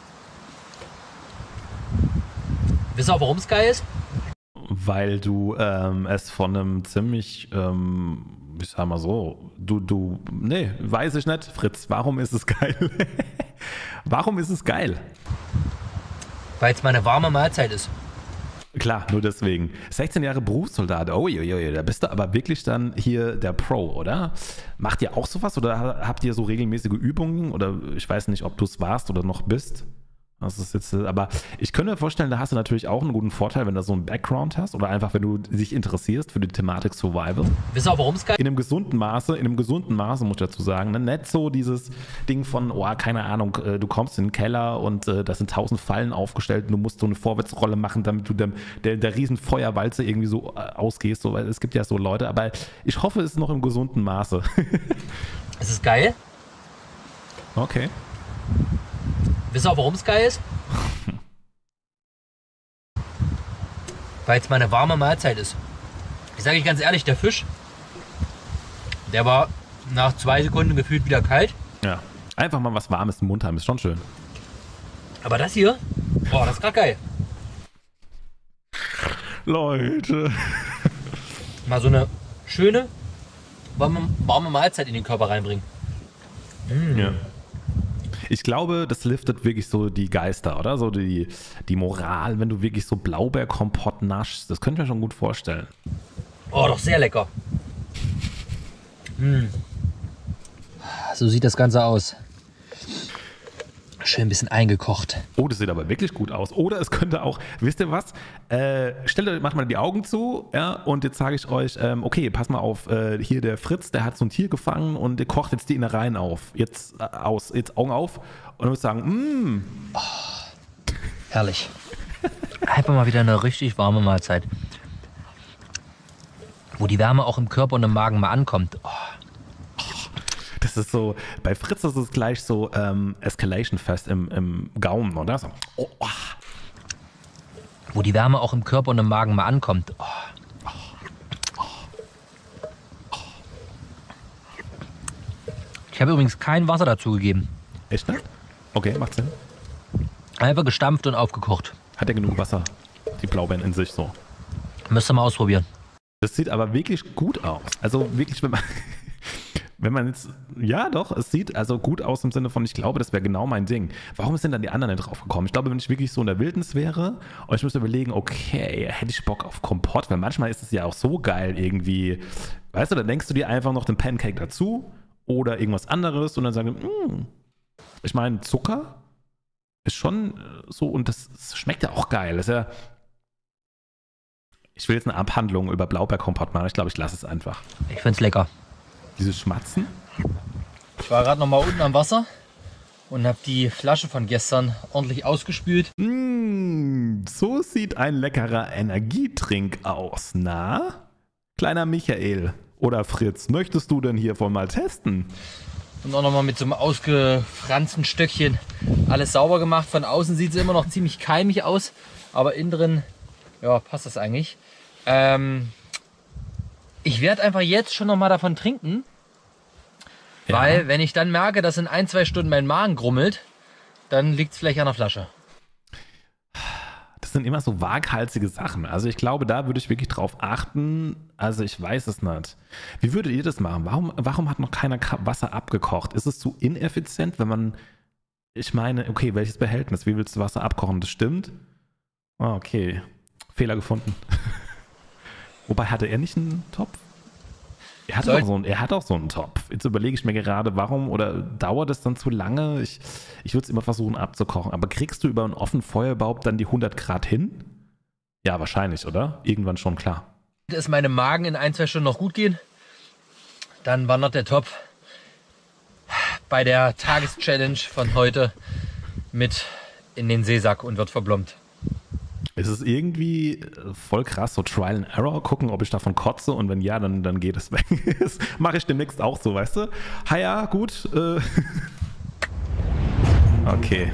Wisst ihr auch, warum es geil ist? Weil du es von einem ziemlich, ich sag mal so, nee, weiß ich nicht, Fritz, warum ist es geil? Warum ist es geil? Weil es mal eine warme Mahlzeit ist. Klar, nur deswegen. 16 Jahre Berufssoldat, da bist du aber wirklich dann hier der Pro, oder? Macht ihr auch sowas oder habt ihr so regelmäßige Übungen oder ich weiß nicht, ob du es warst oder noch bist? Das ist jetzt, aber ich könnte mir vorstellen, da hast du natürlich auch einen guten Vorteil, wenn du so einen Background hast oder einfach, wenn du dich interessierst für die Thematik Survival. Wisst ihr auch, warum es geil ist? In einem gesunden Maße muss ich dazu sagen. Ne? Nicht so dieses Ding von, keine Ahnung, du kommst in den Keller und da sind 1000 Fallen aufgestellt und du musst so eine Vorwärtsrolle machen, damit du der riesen Feuerwalze irgendwie so ausgehst. So, weil es gibt ja so Leute, aber ich hoffe, es ist noch im gesunden Maße. Es ist geil. Okay. Wisst ihr auch, warum es geil ist? Weil es mal eine warme Mahlzeit ist. Ich sage euch ganz ehrlich, der Fisch, der war nach 2 Sekunden gefühlt wieder kalt. Ja. Einfach mal was Warmes im Mund haben, ist schon schön. Aber das hier, boah, das ist gerade geil. Leute. Mal so eine schöne, warme Mahlzeit in den Körper reinbringen. Ja. Ich glaube, das liftet wirklich so die Geister, oder? So die Moral, wenn du wirklich so Blaubeerkompott naschst. Das könnte ich mir schon gut vorstellen. Oh, doch sehr lecker. So sieht das Ganze aus. Schön ein bisschen eingekocht. Oh, das sieht aber wirklich gut aus. Oder es könnte auch, wisst ihr was? Stellt euch, macht mal die Augen zu, ja, und jetzt sage ich euch, okay, pass mal auf, hier der Fritz, der hat so ein Tier gefangen und der kocht jetzt die Innereien auf. Jetzt Augen auf und muss sagen, Herrlich. Einfach mal wieder eine richtig warme Mahlzeit. Wo die Wärme auch im Körper und im Magen mal ankommt. Oh. das ist so, bei Fritz ist es gleich so Escalation Fest im Gaumen, oder? So, Wo die Wärme auch im Körper und im Magen mal ankommt. Oh. Ich habe übrigens kein Wasser dazu gegeben. Echt, ne? Okay, macht Sinn. Einfach gestampft und aufgekocht. Hat er genug Wasser, die Blaubeeren in sich so. Müsst ihr mal ausprobieren. Das sieht aber wirklich gut aus. Also wirklich, wenn man jetzt, ja doch, es sieht also gut aus im Sinne von, ich glaube, das wäre genau mein Ding. Warum sind dann die anderen nicht drauf gekommen? Ich glaube, wenn ich wirklich so in der Wildnis wäre und ich müsste überlegen, okay, hätte ich Bock auf Kompott, weil manchmal ist es ja auch so geil irgendwie, weißt du, dann denkst du dir einfach noch den Pancake dazu oder irgendwas anderes und dann sagen, ich meine, Zucker ist schon so und das schmeckt ja auch geil. Das ist ja, ich will jetzt eine Abhandlung über Blaubeerkompott machen. Ich glaube, ich lasse es einfach. Ich find's lecker. Dieses Schmatzen. Ich war gerade noch mal unten am Wasser und habe die Flasche von gestern ordentlich ausgespült. So sieht ein leckerer Energietrink aus. Na, kleiner Michael oder Fritz, möchtest du denn hiervon mal testen? Und auch noch mal mit so einem ausgefransten Stöckchen alles sauber gemacht. Von außen sieht es immer noch ziemlich keimig aus, aber innen drin, ja, passt das eigentlich. Ich werde einfach jetzt schon noch mal davon trinken, weil wenn ich dann merke, dass in 1-2 Stunden mein Magen grummelt, dann liegt es vielleicht an der Flasche. Das sind immer so waghalsige Sachen. Also ich glaube, da würde ich wirklich drauf achten. Also ich weiß es nicht. Wie würdet ihr das machen? Warum hat noch keiner Wasser abgekocht? Ist es zu ineffizient, wenn man, ich meine, okay, welches Behältnis? Wie willst du Wasser abkochen? Das stimmt. Okay, Fehler gefunden. Wobei, hatte er nicht einen Topf? Er hat auch so einen Topf. Jetzt überlege ich mir gerade, warum oder dauert es dann zu lange? Ich würde es immer versuchen abzukochen. Aber kriegst du über ein offenes Feuer überhaupt dann die 100 Grad hin? Ja, wahrscheinlich, oder? Irgendwann schon, klar. Wird es meinem Magen in 1-2 Stunden noch gut gehen, dann wandert der Topf bei der Tageschallenge von heute mit in den Seesack und wird verblombt. Es ist irgendwie voll krass, so Trial and Error, gucken, ob ich davon kotze und wenn ja, dann geht es weg. Das mache ich demnächst auch so, weißt du? Ja, gut. Okay.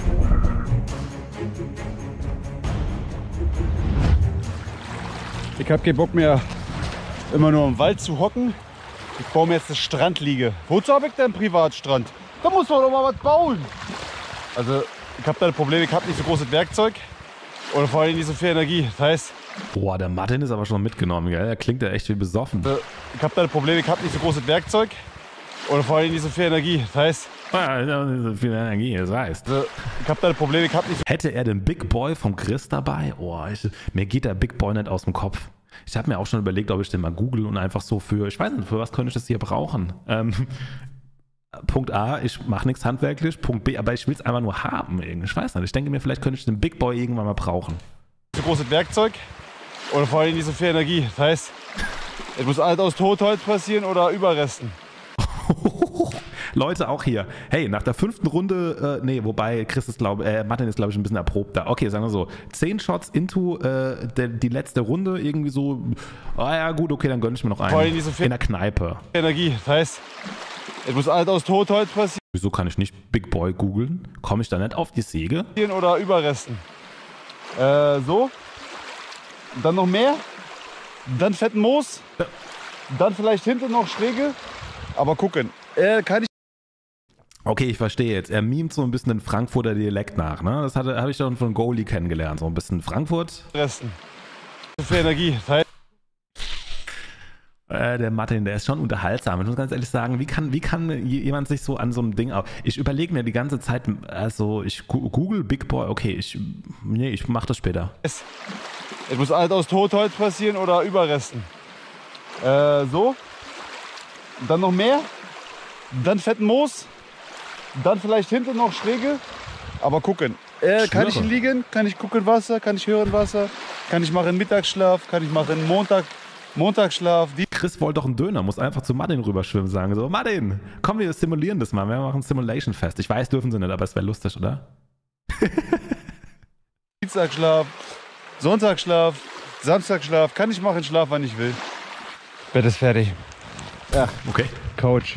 Ich habe keinen Bock mehr, immer nur im Wald zu hocken. Ich baue mir jetzt eine Strandliege. Wozu habe ich denn einen Privatstrand? Da muss man doch mal was bauen. Also, ich habe da ein Problem, ich habe nicht so großes Werkzeug. Oder vor allem nicht so viel Energie. Das heißt... Boah, der Martin ist aber schon mitgenommen, gell? Der klingt ja echt wie besoffen. Ich habe da ein Problem, ich habe nicht so großes Werkzeug. Oder vor allem nicht so viel Energie. Das heißt... nicht so viel Energie, das heißt. Ich habe da ein Problem, ich habe nicht so... Hätte er den Big Boy vom Chris dabei? Oh, mir geht der Big Boy nicht aus dem Kopf. Ich habe mir auch schon überlegt, ob ich den mal google und einfach so für... Ich weiß nicht, für was könnte ich das hier brauchen? Punkt A, ich mache nichts handwerklich. Punkt B, aber ich will es einfach nur haben. Ich weiß nicht. Ich denke mir, vielleicht könnte ich den Big Boy irgendwann mal brauchen. So großes Werkzeug oder vor allem nicht so viel Energie. Das heißt, es muss alles aus Totholz passieren oder Überresten. Leute, auch hier. Hey, nach der 5. Runde, wobei Chris ist, Martin ist, glaube ich, ein bisschen erprobter. Okay, sagen wir so, 10 Shots into die letzte Runde, irgendwie so, ja gut, okay, dann gönne ich mir noch einen. Vor allem nicht so viel in der Kneipe. Energie, das heißt, es muss alles aus Totholz passieren. Wieso kann ich nicht Big Boy googeln? Komme ich da nicht auf die Säge? Oder Überresten. So. Und dann noch mehr. dann fetten Moos, dann vielleicht hinten noch Schräge. Aber gucken, kann ich Okay, ich verstehe jetzt. Er mimt so ein bisschen den Frankfurter Dialekt nach, ne? Das habe ich dann von Goalie kennengelernt. So ein bisschen Frankfurt. resten. Für Energie. Das heißt, Der Martin, der ist schon unterhaltsam. Ich muss ganz ehrlich sagen, wie kann jemand sich so an so einem Ding auf... Ich überlege mir die ganze Zeit, also ich google Big Boy, okay, ich mache das später. es muss alles aus Totholz passieren oder Überresten. So. Dann noch mehr. Dann fetten Moos. Dann vielleicht hinten noch Schräge. Aber gucken. Kann ich liegen? Kann ich gucken Wasser? Kann ich hören Wasser? Kann ich machen Mittagsschlaf? Kann ich machen Montagsschlaf? Chris wollte doch einen Döner, muss einfach zu Martin rüberschwimmen und sagen so, Martin, komm, wir simulieren das mal. Wir machen ein Simulation-Fest. Ich weiß, dürfen sie nicht, aber es wäre lustig, oder? Dienstagschlaf, Sonntagsschlaf, Samstagschlaf. Kann ich machen Schlaf, wann ich will. Bett ist fertig. Ja, Okay. Couch.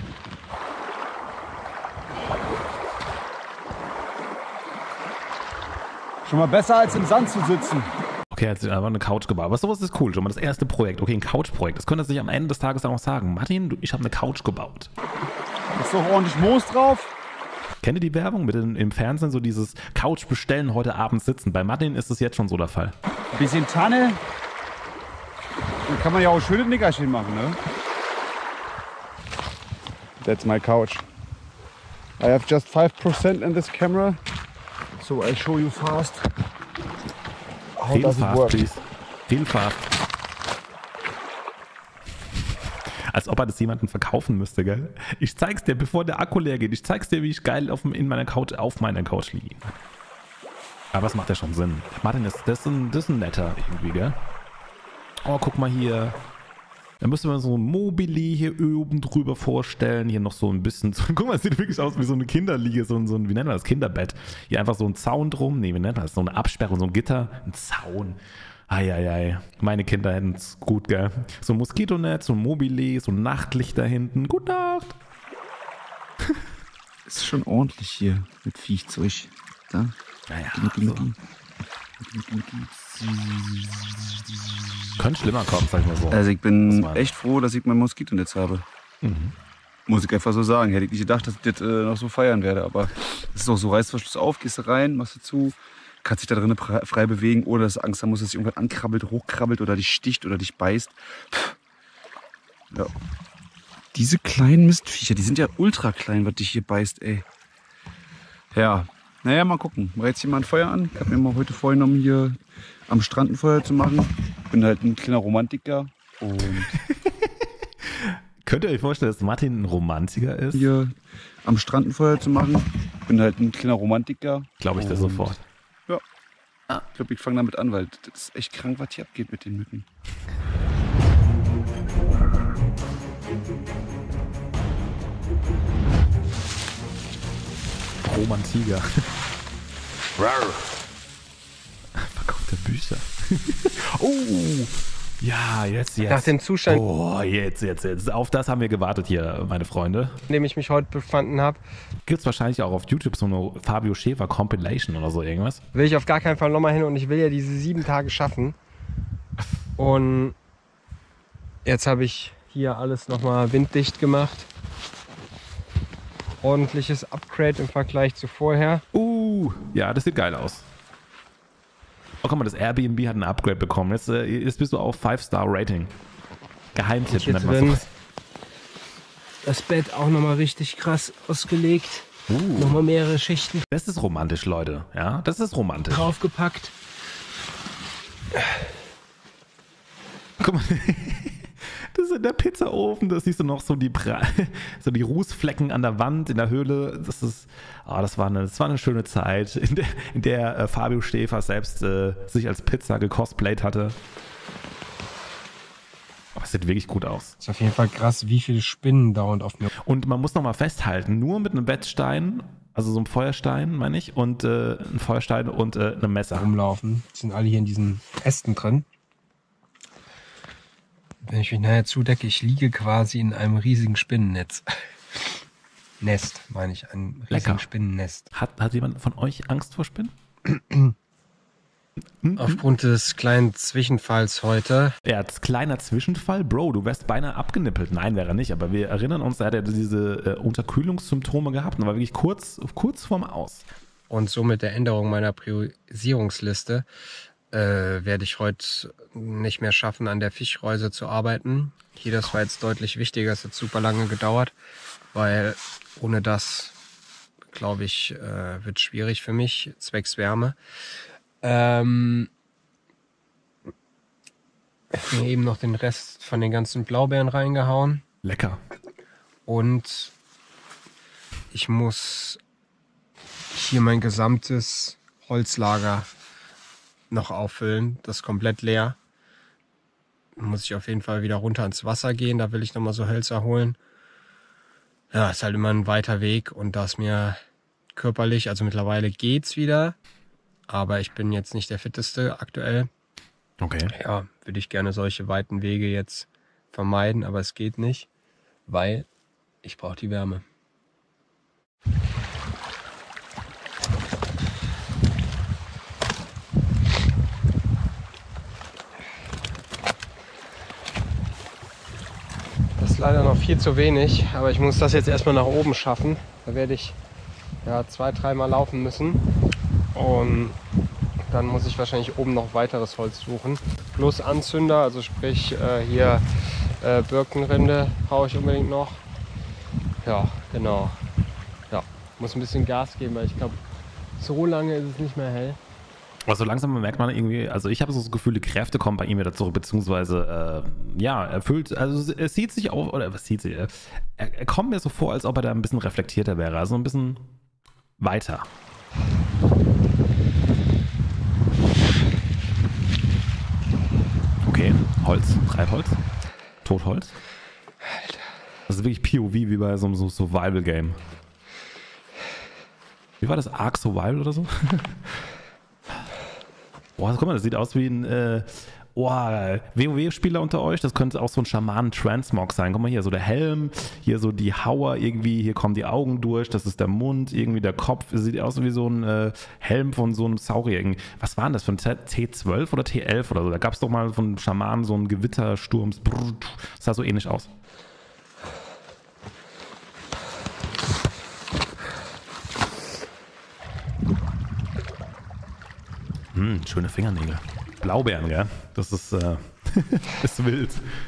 Schon mal besser als im Sand zu sitzen. Okay, jetzt aber eine Couch gebaut. Aber sowas ist cool, schon mal das erste Projekt. Okay, ein Couch-Projekt. Das könnte er sich am Ende des Tages auch sagen. Martin, ich habe eine Couch gebaut. Ist doch ordentlich Moos drauf. Kennt ihr die Werbung mit im Fernsehen, so dieses Couch bestellen, heute Abend sitzen? Bei Martin ist es jetzt schon so der Fall. Bisschen Tanne. Dann kann man ja auch schöne Nickerchen machen, ne? That's my couch. I have just 5% in this camera. So I show you fast. How Viel does it fast, work? please. Viel fast. Als ob er das jemandem verkaufen müsste, gell? Ich zeig's dir, bevor der Akku leer geht. Ich zeig's dir, wie ich geil auf meiner Couch liege. Aber es macht ja schon Sinn. Martin, das ist ein netter irgendwie, gell? Oh, guck mal hier. Da müssen wir so ein Mobili hier oben drüber vorstellen. Hier noch so ein bisschen. Guck mal, es sieht wirklich aus wie so eine Kinderliege, so ein wie nennt man das? Kinderbett. Hier einfach so ein Zaun drum. Nee, wie nennt man das? So eine Absperrung, so ein Gitter. Ein Zaun. Eieiei. Meine Kinder hätten es gut, gell? So ein Moskitonetz, so ein Mobili, so ein Nachtlicht da hinten. Gute Nacht. Ist schon ordentlich hier mit Viechzeug. Da. Naja, So. könnte schlimmer kommen, sag ich mal so. Also ich Muss bin man- echt froh, dass ich mein Moskitonetz habe. Muss ich einfach so sagen. Hätte ich nicht gedacht, dass ich das noch so feiern werde. Aber es ist auch so, Reißverschluss auf, gehst du rein, machst du zu, kannst dich da drinnen frei bewegen, ohne dass du Angst haben musst, dass dich irgendwas ankrabbelt, hochkrabbelt oder dich sticht oder dich beißt. Ja. Diese kleinen Mistviecher, die sind ja ultra klein, was dich hier beißt, ey. Ja, naja, mal gucken. War jetzt hier mal ein Feuer an. Ich habe mir mal heute vorgenommen, hier am Strand ein Feuer zu machen. Bin halt ein kleiner Romantiker und Könnt ihr euch vorstellen, dass Martin ein Romantiker ist? hier am Strand ein Feuer zu machen. Bin halt ein kleiner Romantiker. Glaube ich dir Und sofort. Ich glaube, ich fange damit an, weil das ist echt krank, was hier abgeht mit den Mücken. Romantiker. Verkauft der Bücher. Oh, ja, jetzt. Nach dem Zustand, Oh, jetzt. Auf das haben wir gewartet hier, meine Freunde. in dem ich mich heute befanden habe, Gibt es wahrscheinlich auch auf YouTube so eine Fabio Schäfer Compilation oder so irgendwas. will ich auf gar keinen Fall nochmal hin und ich will ja diese 7 Tage schaffen. Und jetzt habe ich hier alles nochmal winddicht gemacht. Ordentliches Upgrade im Vergleich zu vorher. Ja, das sieht geil aus. Oh, guck mal, das Airbnb hat ein Upgrade bekommen. Jetzt bist du auf 5-Star-Rating. Geheimtipp Hier nennt man drin. sowas. Das Bett auch nochmal richtig krass ausgelegt. Nochmal mehrere Schichten Das ist romantisch, Leute. Ja, das ist romantisch. draufgepackt. Guck mal, das ist in der Pizzaofen, da siehst du noch so die Rußflecken an der Wand in der Höhle. Das war eine schöne Zeit, in der Fabio Schäfer selbst sich als Pizza gecosplayt hatte. Aber es sieht wirklich gut aus. Ist auf jeden Fall krass, wie viele Spinnen dauernd auf mir Und man muss nochmal festhalten, nur mit einem Bettstein, also so einem Feuerstein, meine ich, und einem Feuerstein und einem Messer. rumlaufen. Die sind alle hier in diesen Ästen drin. Wenn ich mich nachher zudecke, ich liege quasi in einem riesigen Spinnennetz. Nest, meine ich, ein riesigen Lecker. Spinnennest. Hat jemand von euch Angst vor Spinnen? Aufgrund des kleinen Zwischenfalls heute. Ja, als kleiner Zwischenfall, Bro, du wärst beinahe abgenippelt. Nein, wäre er nicht, aber wir erinnern uns, er hat ja diese Unterkühlungssymptome gehabt und war wirklich kurz vorm Aus. Und somit der Änderung meiner Priorisierungsliste werde ich heute nicht mehr schaffen, an der Fischreuse zu arbeiten. Hier, das war jetzt deutlich wichtiger, es hat super lange gedauert, weil ohne das, glaube ich, wird schwierig für mich, zwecks Wärme. Mir eben noch den Rest von den ganzen Blaubeeren reingehauen. Lecker. Und ich muss hier mein gesamtes Holzlager noch auffüllen. Das ist komplett leer. Muss ich auf jeden Fall wieder runter ins Wasser gehen. Da will ich nochmal so Hölzer holen. Ja, ist halt immer ein weiter Weg. Und da ist mir körperlich, also mittlerweile geht's wieder. Aber ich bin jetzt nicht der Fitteste aktuell. Okay. Ja, würde ich gerne solche weiten Wege jetzt vermeiden, aber es geht nicht, weil ich brauche die Wärme. Das ist leider noch viel zu wenig, aber ich muss das jetzt erstmal nach oben schaffen. Da werde ich ja 2-3 Mal laufen müssen. Und dann muss ich wahrscheinlich oben noch weiteres Holz suchen. Plus Anzünder, also sprich hier Birkenrinde brauche ich unbedingt noch. Ja, genau. Ja, muss ein bisschen Gas geben, weil ich glaube, so lange ist es nicht mehr hell. Aber so langsam merkt man irgendwie, also ich habe so das Gefühl, die Kräfte kommen bei ihm wieder zurück, beziehungsweise, ja, erfüllt, also er sieht sich auf, oder was sieht sich, er kommt mir so vor, als ob er da ein bisschen reflektierter wäre, also ein bisschen weiter. Okay, Holz, Treibholz, Totholz. Alter. Das ist wirklich POV wie bei so einem Survival-Game. Wie war das? Ark Survival oder so? Boah, guck mal, das sieht aus wie ein WoW-Spieler unter euch. Das könnte auch so ein Schamanen-Transmog sein. Guck mal hier, so der Helm, hier so die Hauer irgendwie, hier kommen die Augen durch, das ist der Mund, irgendwie der Kopf. Das sieht aus wie so ein Helm von so einem Saurier. Irgendwie. Was war denn das für ein T12 oder T11 oder so? Da gab es doch mal von Schamanen so einen Gewittersturms. Das sah so ähnlich aus. Schöne Fingernägel. Blaubeeren, gell? Das ist, ist wild.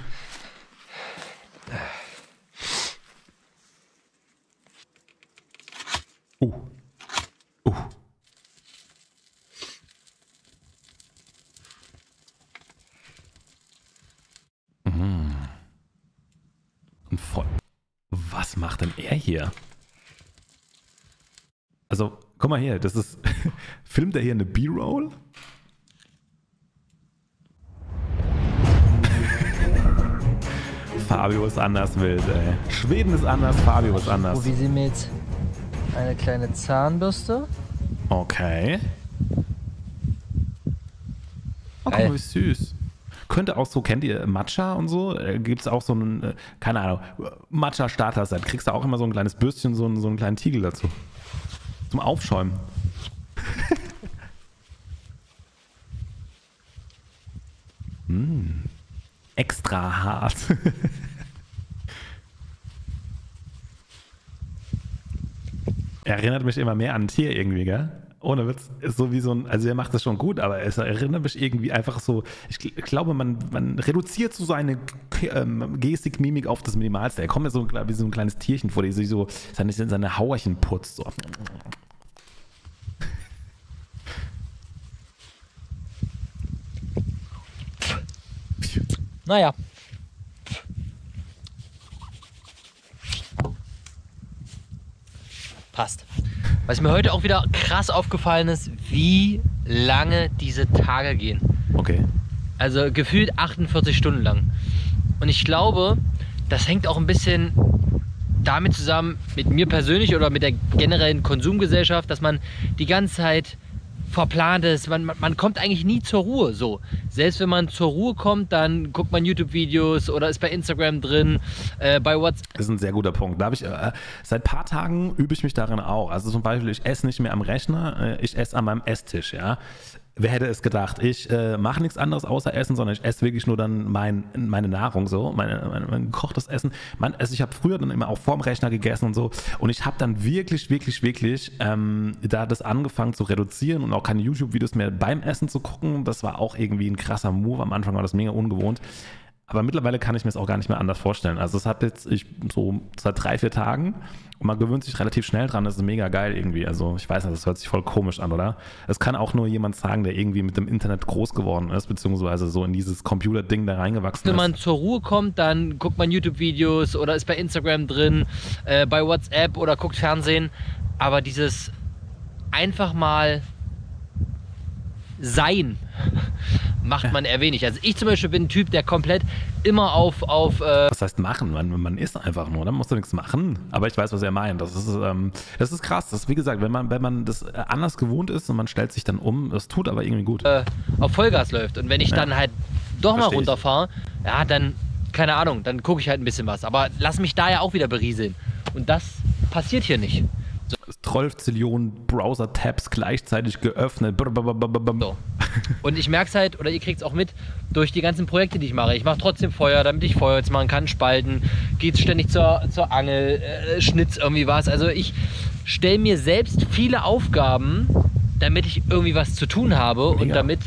Und voll. Was macht denn er hier? Also, guck mal hier, das ist. Filmt er hier eine B-Roll? Fabio ist anders wild, ey. Schweden ist anders, Fabio ist anders. Wie sehen wir jetzt eine kleine Zahnbürste? Okay. Oh, guck mal, wie süß. Könnte auch so, kennt ihr Matcha und so? Gibt es auch so einen, keine Ahnung, Matcha-Starter-Set. Kriegst du auch immer so ein kleines Bürstchen, so einen kleinen Tiegel dazu. Zum Aufschäumen. Extra hart. Erinnert mich immer mehr an ein Tier irgendwie, gell? Ohne Witz. Ist so wie so ein, also er macht das schon gut, aber es erinnert mich irgendwie einfach so, ich glaube, man reduziert so seine Gestik, Mimik auf das Minimalste. Er kommt mir so wie so ein kleines Tierchen vor, der sich so seine Hauerchen putzt. So. Naja. Passt. Was mir heute auch wieder krass aufgefallen ist, wie lange diese Tage gehen. Okay. Also gefühlt 48 Stunden lang. Und ich glaube, das hängt auch ein bisschen damit zusammen, mit mir persönlich oder mit der generellen Konsumgesellschaft, dass man die ganze Zeit verplant ist. Man kommt eigentlich nie zur Ruhe. So. Selbst wenn man zur Ruhe kommt, dann guckt man YouTube-Videos oder ist bei Instagram drin, bei WhatsApp. Das ist ein sehr guter Punkt. Da habe ich, seit ein paar Tagen übe ich mich darin auch. Also zum Beispiel, ich esse nicht mehr am Rechner, ich esse an meinem Esstisch, ja. Wer hätte es gedacht? Ich mache nichts anderes außer Essen, sondern ich esse wirklich nur dann meine Nahrung so, mein gekochtes Essen. Also ich habe früher dann immer auch vorm Rechner gegessen und so und ich habe dann wirklich da das angefangen zu reduzieren und auch keine YouTube-Videos mehr beim Essen zu gucken. Das war auch irgendwie ein krasser Move. Am Anfang war das mega ungewohnt. Aber mittlerweile kann ich mir es auch gar nicht mehr anders vorstellen. Also es hat jetzt so seit 3-4 Tagen und man gewöhnt sich relativ schnell dran. Das ist mega geil irgendwie. Also ich weiß nicht, das hört sich voll komisch an, oder? Es kann auch nur jemand sagen, der irgendwie mit dem Internet groß geworden ist, beziehungsweise so in dieses Computer-Ding da reingewachsen ist. Wenn man zur Ruhe kommt, dann guckt man YouTube-Videos oder ist bei Instagram drin, bei WhatsApp oder guckt Fernsehen. Aber dieses einfach mal sein macht man eher wenig. Also ich zum Beispiel bin ein Typ, der komplett immer auf was heißt machen? Man isst einfach nur, dann musst du nichts machen. Aber ich weiß, was er meint. Das ist krass. Das ist, wie gesagt, wenn man das anders gewohnt ist und man stellt sich dann um, das tut aber irgendwie gut. auf Vollgas läuft. Und wenn ich dann halt doch mal runterfahre, ja, dann, keine Ahnung, dann gucke ich halt ein bisschen was. Aber lass mich da ja auch wieder berieseln. Und das passiert hier nicht. 12 Zillionen Browser-Tabs gleichzeitig geöffnet. So. Und ich merke es halt, oder ihr kriegt es auch mit, durch die ganzen Projekte, die ich mache. Ich mache trotzdem Feuer, damit ich Feuerholz machen kann, spalten, geht ständig zur Angel, schnitz irgendwie was. Also ich stelle mir selbst viele Aufgaben, damit ich irgendwie was zu tun habe und damit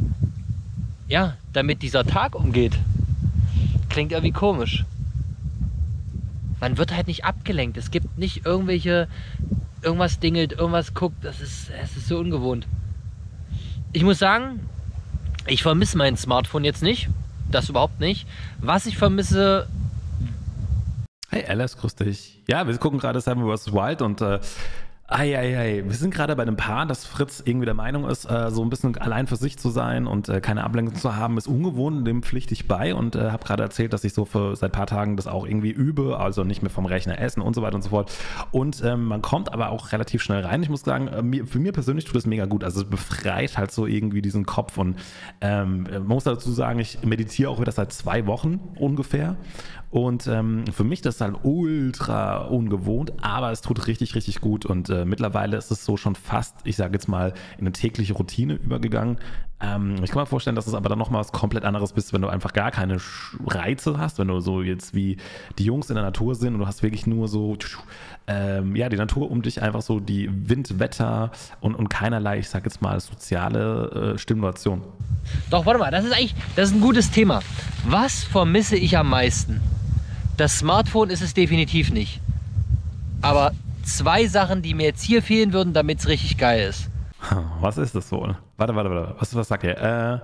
dieser Tag umgeht. Klingt irgendwie komisch. Man wird halt nicht abgelenkt. Es gibt nicht irgendwas dingelt, irgendwas guckt. Es ist so ungewohnt. Ich muss sagen, ich vermisse mein Smartphone jetzt nicht. Das überhaupt nicht. Was ich vermisse... Hey Alice, grüß dich. Ja, wir gucken gerade Seven vs. Wild und wir sind gerade bei einem Paar, dass Fritz irgendwie der Meinung ist, so ein bisschen allein für sich zu sein und keine Ablenkung zu haben, ist ungewohnt, dem pflichte ich bei und habe gerade erzählt, dass ich so seit ein paar Tagen das auch irgendwie übe, also nicht mehr vom Rechner essen und so weiter und so fort. Und man kommt aber auch relativ schnell rein. Ich muss sagen, für mich persönlich tut das mega gut. Also es befreit halt so irgendwie diesen Kopf und man muss dazu sagen, ich meditiere auch wieder seit 2 Wochen ungefähr. Und für mich das ist halt ultra ungewohnt, aber es tut richtig, richtig gut und mittlerweile ist es so schon fast, ich sage jetzt mal, in eine tägliche Routine übergegangen. Ich kann mir vorstellen, dass es aber dann nochmal was komplett anderes bist, wenn du einfach gar keine Reize hast, wenn du so jetzt wie die Jungs in der Natur sind und du hast wirklich nur so, die Natur um dich, einfach so die Wind, Wetter und keinerlei, ich sage jetzt mal, soziale Stimulation. Doch, warte mal, das ist ein gutes Thema. Was vermisse ich am meisten? Das Smartphone ist es definitiv nicht. Aber 2 Sachen, die mir jetzt hier fehlen würden, damit es richtig geil ist. Was ist das wohl? Warte. Was sagt ihr?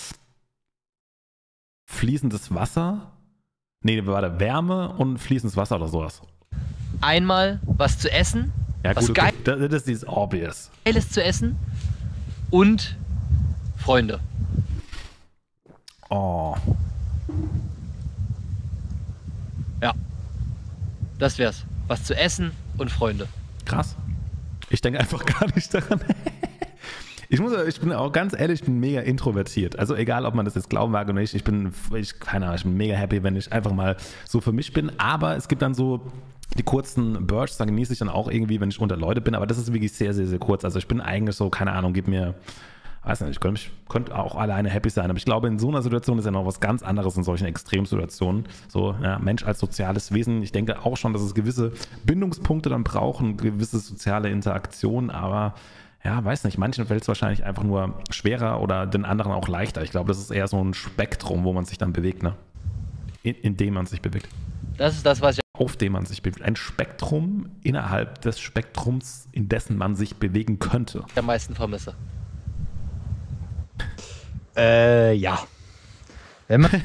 Fließendes Wasser? Nee, warte, Wärme und fließendes Wasser oder sowas. Einmal was zu essen. Ja, was gut, okay. Das ist dieses obvious. Geiles zu essen. Und Freunde. Oh. Ja. Das wär's. Was zu essen und Freunde. Krass. Ich denke einfach gar nicht daran. Ich bin auch ganz ehrlich, ich bin mega introvertiert. Also egal, ob man das jetzt glauben mag oder nicht, ich bin mega happy, wenn ich einfach mal so für mich bin. Aber es gibt dann so die kurzen Bursts, dann genieße ich dann auch irgendwie, wenn ich unter Leute bin. Aber das ist wirklich sehr, sehr, sehr kurz. Also ich bin eigentlich so, keine Ahnung, weiß nicht, ich könnte auch alleine happy sein, aber ich glaube, in so einer Situation ist ja noch was ganz anderes in solchen Extremsituationen. So, ja, Mensch als soziales Wesen, ich denke auch schon, dass es gewisse Bindungspunkte dann brauchen, gewisse soziale Interaktion, aber ja, weiß nicht, manchen fällt es wahrscheinlich einfach nur schwerer oder den anderen auch leichter. Ich glaube, das ist eher so ein Spektrum, wo man sich dann bewegt, ne? In dem man sich bewegt. Das ist das, was ich... Auf dem man sich bewegt. Ein Spektrum innerhalb des Spektrums, in dessen man sich bewegen könnte. am meisten vermisse. Ja. Wenn man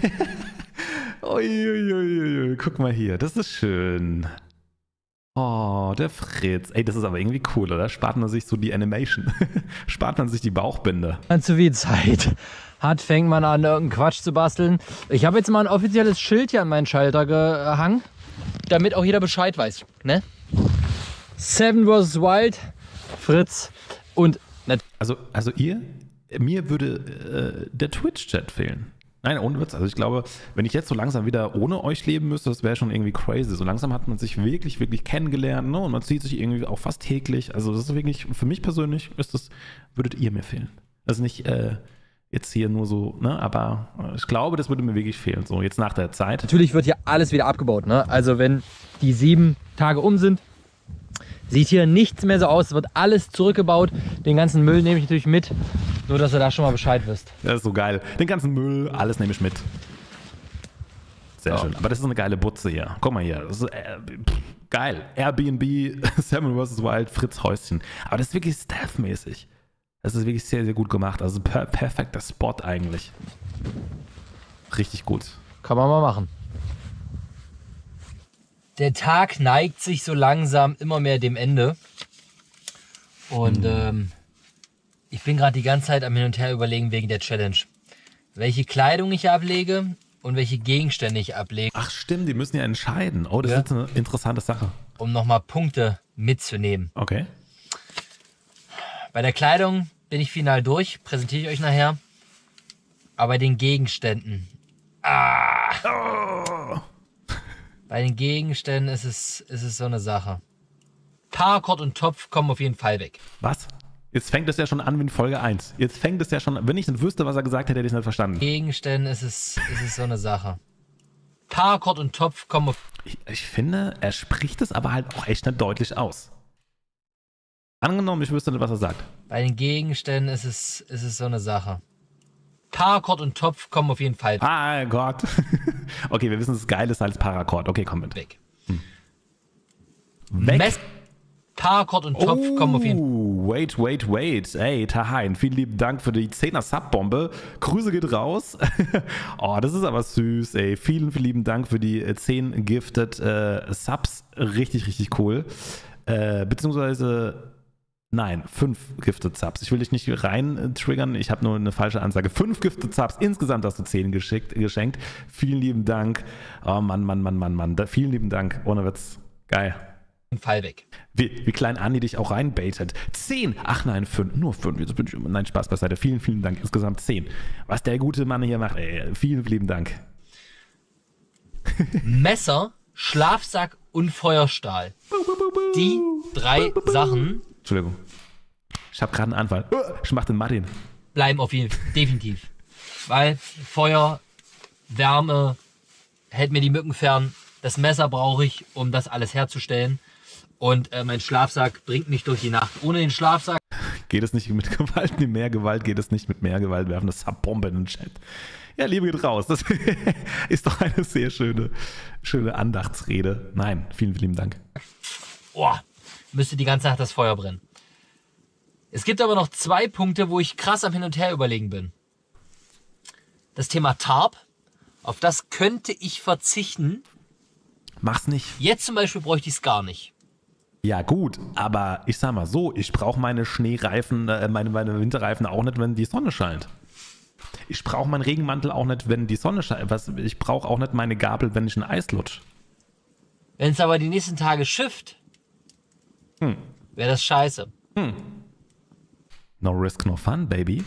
Uiuiuiui, guck mal hier, das ist schön. Oh, der Fritz. Ey, das ist aber irgendwie cool, oder? Spart man sich so die Animation. Spart man sich die Bauchbinde. zu viel Zeit hat, fängt man an, irgendeinen Quatsch zu basteln. Ich habe jetzt mal ein offizielles Schild hier an meinen Schalter gehangen, damit auch jeder Bescheid weiß. Ne? Seven vs. Wild, Fritz und... Also mir würde der Twitch-Chat fehlen. Nein, ohne Witz. Also ich glaube, wenn ich jetzt so langsam wieder ohne euch leben müsste, das wäre schon irgendwie crazy. So langsam hat man sich wirklich, wirklich kennengelernt, ne? Und man sieht sich irgendwie auch fast täglich. Also das ist wirklich, für mich persönlich würdet ihr mir fehlen. Also nicht jetzt hier nur so, ne? Aber ich glaube, das würde mir wirklich fehlen. So, jetzt nach der Zeit. Natürlich wird hier alles wieder abgebaut, ne? Also wenn die 7 Tage um sind, sieht hier nichts mehr so aus. Es wird alles zurückgebaut. Den ganzen Müll nehme ich natürlich mit. Nur, dass ihr da schon mal Bescheid wisst. Das ist so geil. Den ganzen Müll, alles nehme ich mit. Sehr schön. Aber das ist eine geile Butze hier. Guck mal hier. Das ist, geil. Airbnb, Salmon vs. Wild, Fritz Häuschen. Aber das ist wirklich stealth-mäßig. Das ist wirklich sehr, sehr gut gemacht. Also perfekter Spot eigentlich. Richtig gut. Kann man mal machen. Der Tag neigt sich so langsam immer mehr dem Ende. Und ich bin gerade die ganze Zeit am Hin und Her überlegen wegen der Challenge. Welche Kleidung ich ablege und welche Gegenstände ich ablege. Ach stimmt, die müssen ja entscheiden. Oh, das Ja. ist eine interessante Sache. Um nochmal Punkte mitzunehmen. Okay. Bei der Kleidung bin ich final durch. Präsentiere ich euch nachher. Aber bei den Gegenständen. Bei den Gegenständen ist es so eine Sache. Paracord und Topf kommen auf jeden Fall weg. Was? Jetzt fängt es ja schon an wie in Folge 1. Jetzt fängt es ja schon, wenn ich nicht wüsste, was er gesagt hätte, hätte ich es nicht verstanden. Gegenständen ist es so eine Sache. Paracord und Topf kommen auf... Ich finde, er spricht es aber halt auch echt nicht deutlich aus. Angenommen, ich wüsste nicht, was er sagt. Bei den Gegenständen ist es so eine Sache. Paracord und Topf kommen auf jeden Fall Ah Gott. Okay, wir wissen, es ist geil ist als Paracord. Okay, komm mit. weg. Weg? Paracord und Topf kommen auf jeden Fall. Wait. Ey, Tahain, vielen lieben Dank für die 10er Subbombe. Grüße geht raus. Oh, das ist aber süß, ey. Vielen lieben Dank für die 10 Gifted Subs. Richtig, richtig cool. Beziehungsweise, nein, 5 Gifted Subs. Ich will dich nicht rein triggern. Ich habe nur eine falsche Ansage. 5 Gifted Subs. Insgesamt hast du 10 geschenkt. Vielen lieben Dank. Oh Mann. Vielen lieben Dank. Ohne Witz. Geil. Fall weg. Wie klein Andi dich auch reinbaitet. 10! Ach nein, 5. Nur 5. Jetzt bin ich immer. Nein, Spaß beiseite. Vielen Dank. Insgesamt 10. Was der gute Mann hier macht, ey. Vielen lieben Dank. Messer, Schlafsack und Feuerstahl. Die 3 Sachen Entschuldigung. Ich habe gerade einen Anfall. Ich mach den Martin. bleiben auf jeden Fall definitiv. Weil Feuer, Wärme hält mir die Mücken fern. Das Messer brauche ich, um das alles herzustellen. Und mein Schlafsack bringt mich durch die Nacht. Ohne den Schlafsack Geht es nicht mit Gewalt, mit mehr Gewalt geht es nicht mit mehr Gewalt. Werfen das Subbombe in den Chat. Ja, Liebe geht raus. Das ist doch eine sehr schöne Andachtsrede. Nein, vielen lieben Dank. müsste die ganze Nacht das Feuer brennen. Es gibt aber noch 2 Punkte, wo ich krass am Hin und Her überlegen bin. Das Thema Tarp, auf das könnte ich verzichten. Mach's nicht. Jetzt zum Beispiel bräuchte ich es gar nicht. Ja gut, aber ich sag mal so, ich brauche meine Schneereifen, meine Winterreifen auch nicht, wenn die Sonne scheint. Ich brauche meinen Regenmantel auch nicht, wenn die Sonne scheint. Ich brauche auch nicht meine Gabel, wenn ich ein Eis lutsch. Wenn es aber die nächsten Tage schifft, wäre das scheiße. No risk, no fun, baby.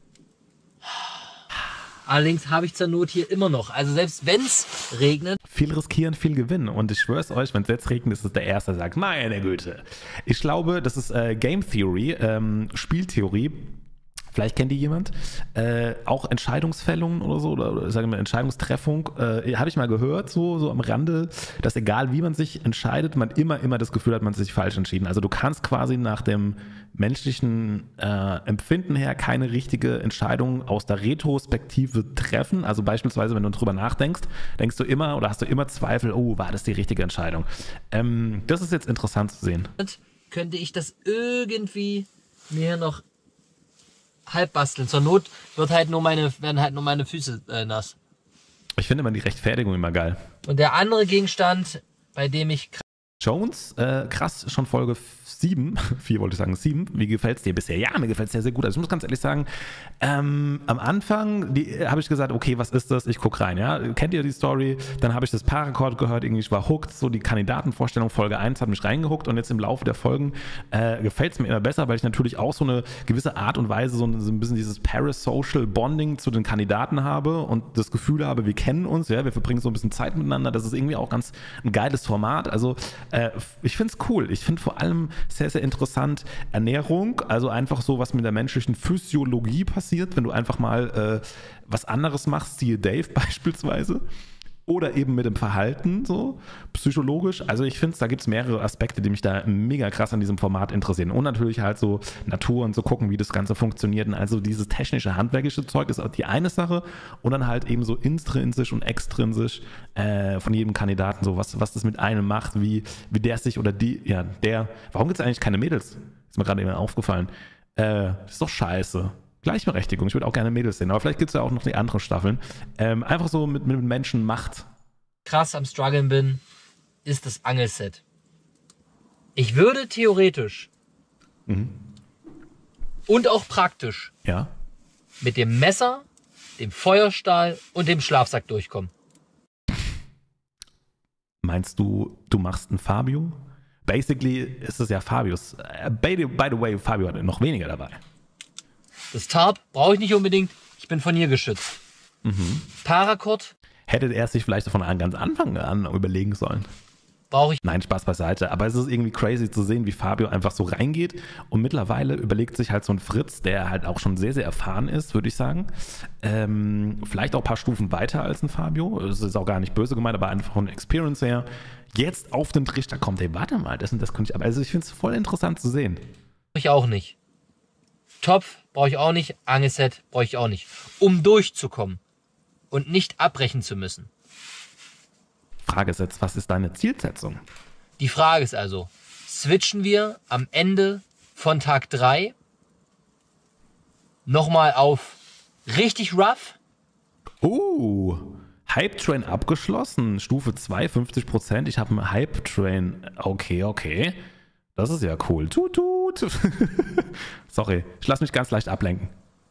Allerdings habe ich zur Not hier immer noch. Also selbst wenn es regnet. Viel riskieren, viel gewinnen. Und ich schwör's euch, wenn es jetzt regnet, ist es der Erste, der sagt, meine Güte. Ich glaube, das ist Game Theory, Spieltheorie. Vielleicht kennt die jemand. Auch Entscheidungsfällung oder so, oder sagen wir Entscheidungstreffung, habe ich mal gehört, so am Rande, dass egal wie man sich entscheidet, man immer das Gefühl hat, man hat sich falsch entschieden. Also du kannst quasi nach dem menschlichen Empfinden her keine richtige Entscheidung aus der Retrospektive treffen. Also beispielsweise, wenn du drüber nachdenkst, denkst du immer oder hast du immer Zweifel, oh, war das die richtige Entscheidung? Das ist jetzt interessant zu sehen. Könnte ich irgendwie mir noch halb basteln. Zur Not werden halt nur meine Füße nass. Ich finde immer die Rechtfertigung immer geil. Und der andere Gegenstand, bei dem ich Jones, krass, schon Folge 7, 4 wollte ich sagen, 7. Wie gefällt es dir bisher? Ja, mir gefällt es sehr gut. Also ich muss ganz ehrlich sagen, am Anfang habe ich gesagt, okay, was ist das? Ich gucke rein, ja. Kennt ihr die Story? Dann habe ich das Paracord gehört, irgendwie ich war hooked, so die Kandidatenvorstellung Folge 1 hat mich reingehuckt und jetzt im Laufe der Folgen gefällt es mir immer besser, weil ich natürlich auch so eine gewisse Art und Weise, so ein bisschen dieses Parasocial Bonding zu den Kandidaten habe und das Gefühl habe, wir kennen uns, ja, wir verbringen so ein bisschen Zeit miteinander. Das ist irgendwie auch ganz ein geiles Format. Also Ich finde es cool. Ich finde vor allem sehr, sehr interessant Ernährung, also einfach so, was mit der menschlichen Physiologie passiert, wenn du einfach mal was anderes machst, siehe Dave beispielsweise. Oder eben mit dem Verhalten, so psychologisch. Also ich finde, da gibt es mehrere Aspekte, die mich da mega krass an diesem Format interessieren. Und natürlich halt so Natur und so gucken, wie das Ganze funktioniert. Und also dieses technische, handwerkliche Zeug ist auch die eine Sache. Und dann halt eben so intrinsisch und extrinsisch von jedem Kandidaten, so was das mit einem macht, wie der sich oder die, ja, der. Warum gibt es eigentlich keine Mädels? Ist mir gerade eben aufgefallen. Ist doch scheiße. Gleichberechtigung, ich würde auch gerne Mädels sehen, aber vielleicht gibt es ja auch noch die anderen Staffeln. Einfach so mit Menschen Macht. Krass am Struggeln bin, ist das Angelset. Ich würde theoretisch und auch praktisch Ja. mit dem Messer, dem Feuerstahl und dem Schlafsack durchkommen. Meinst du, du machst einen Fabio? Basically ist es ja Fabius. By the way, Fabio hat noch weniger dabei. Das Tarp brauche ich nicht unbedingt, ich bin von hier geschützt. Paracord Hätte er sich vielleicht von ganz Anfang an überlegen sollen. brauche ich. Nein, Spaß beiseite. Aber es ist irgendwie crazy zu sehen, wie Fabio einfach so reingeht. Und mittlerweile überlegt sich halt so ein Fritz, der halt auch schon sehr, sehr erfahren ist, würde ich sagen. Vielleicht auch ein paar Stufen weiter als ein Fabio. Das ist auch gar nicht böse gemeint, aber einfach von Experience her. Jetzt auf den Trichter kommt, hey, warte mal, das könnte ich. Aber also ich finde es voll interessant zu sehen. Brauche ich auch nicht. Topf brauche ich auch nicht, Angelset brauche ich auch nicht. Um durchzukommen und nicht abbrechen zu müssen. Frage ist jetzt, was ist deine Zielsetzung? Die Frage ist also, switchen wir am Ende von Tag 3 nochmal auf richtig rough? Hype Train abgeschlossen. Stufe 2, 50%. Ich habe einen Hype Train. Okay. Das ist ja cool. Tut. Sorry, ich lasse mich ganz leicht ablenken.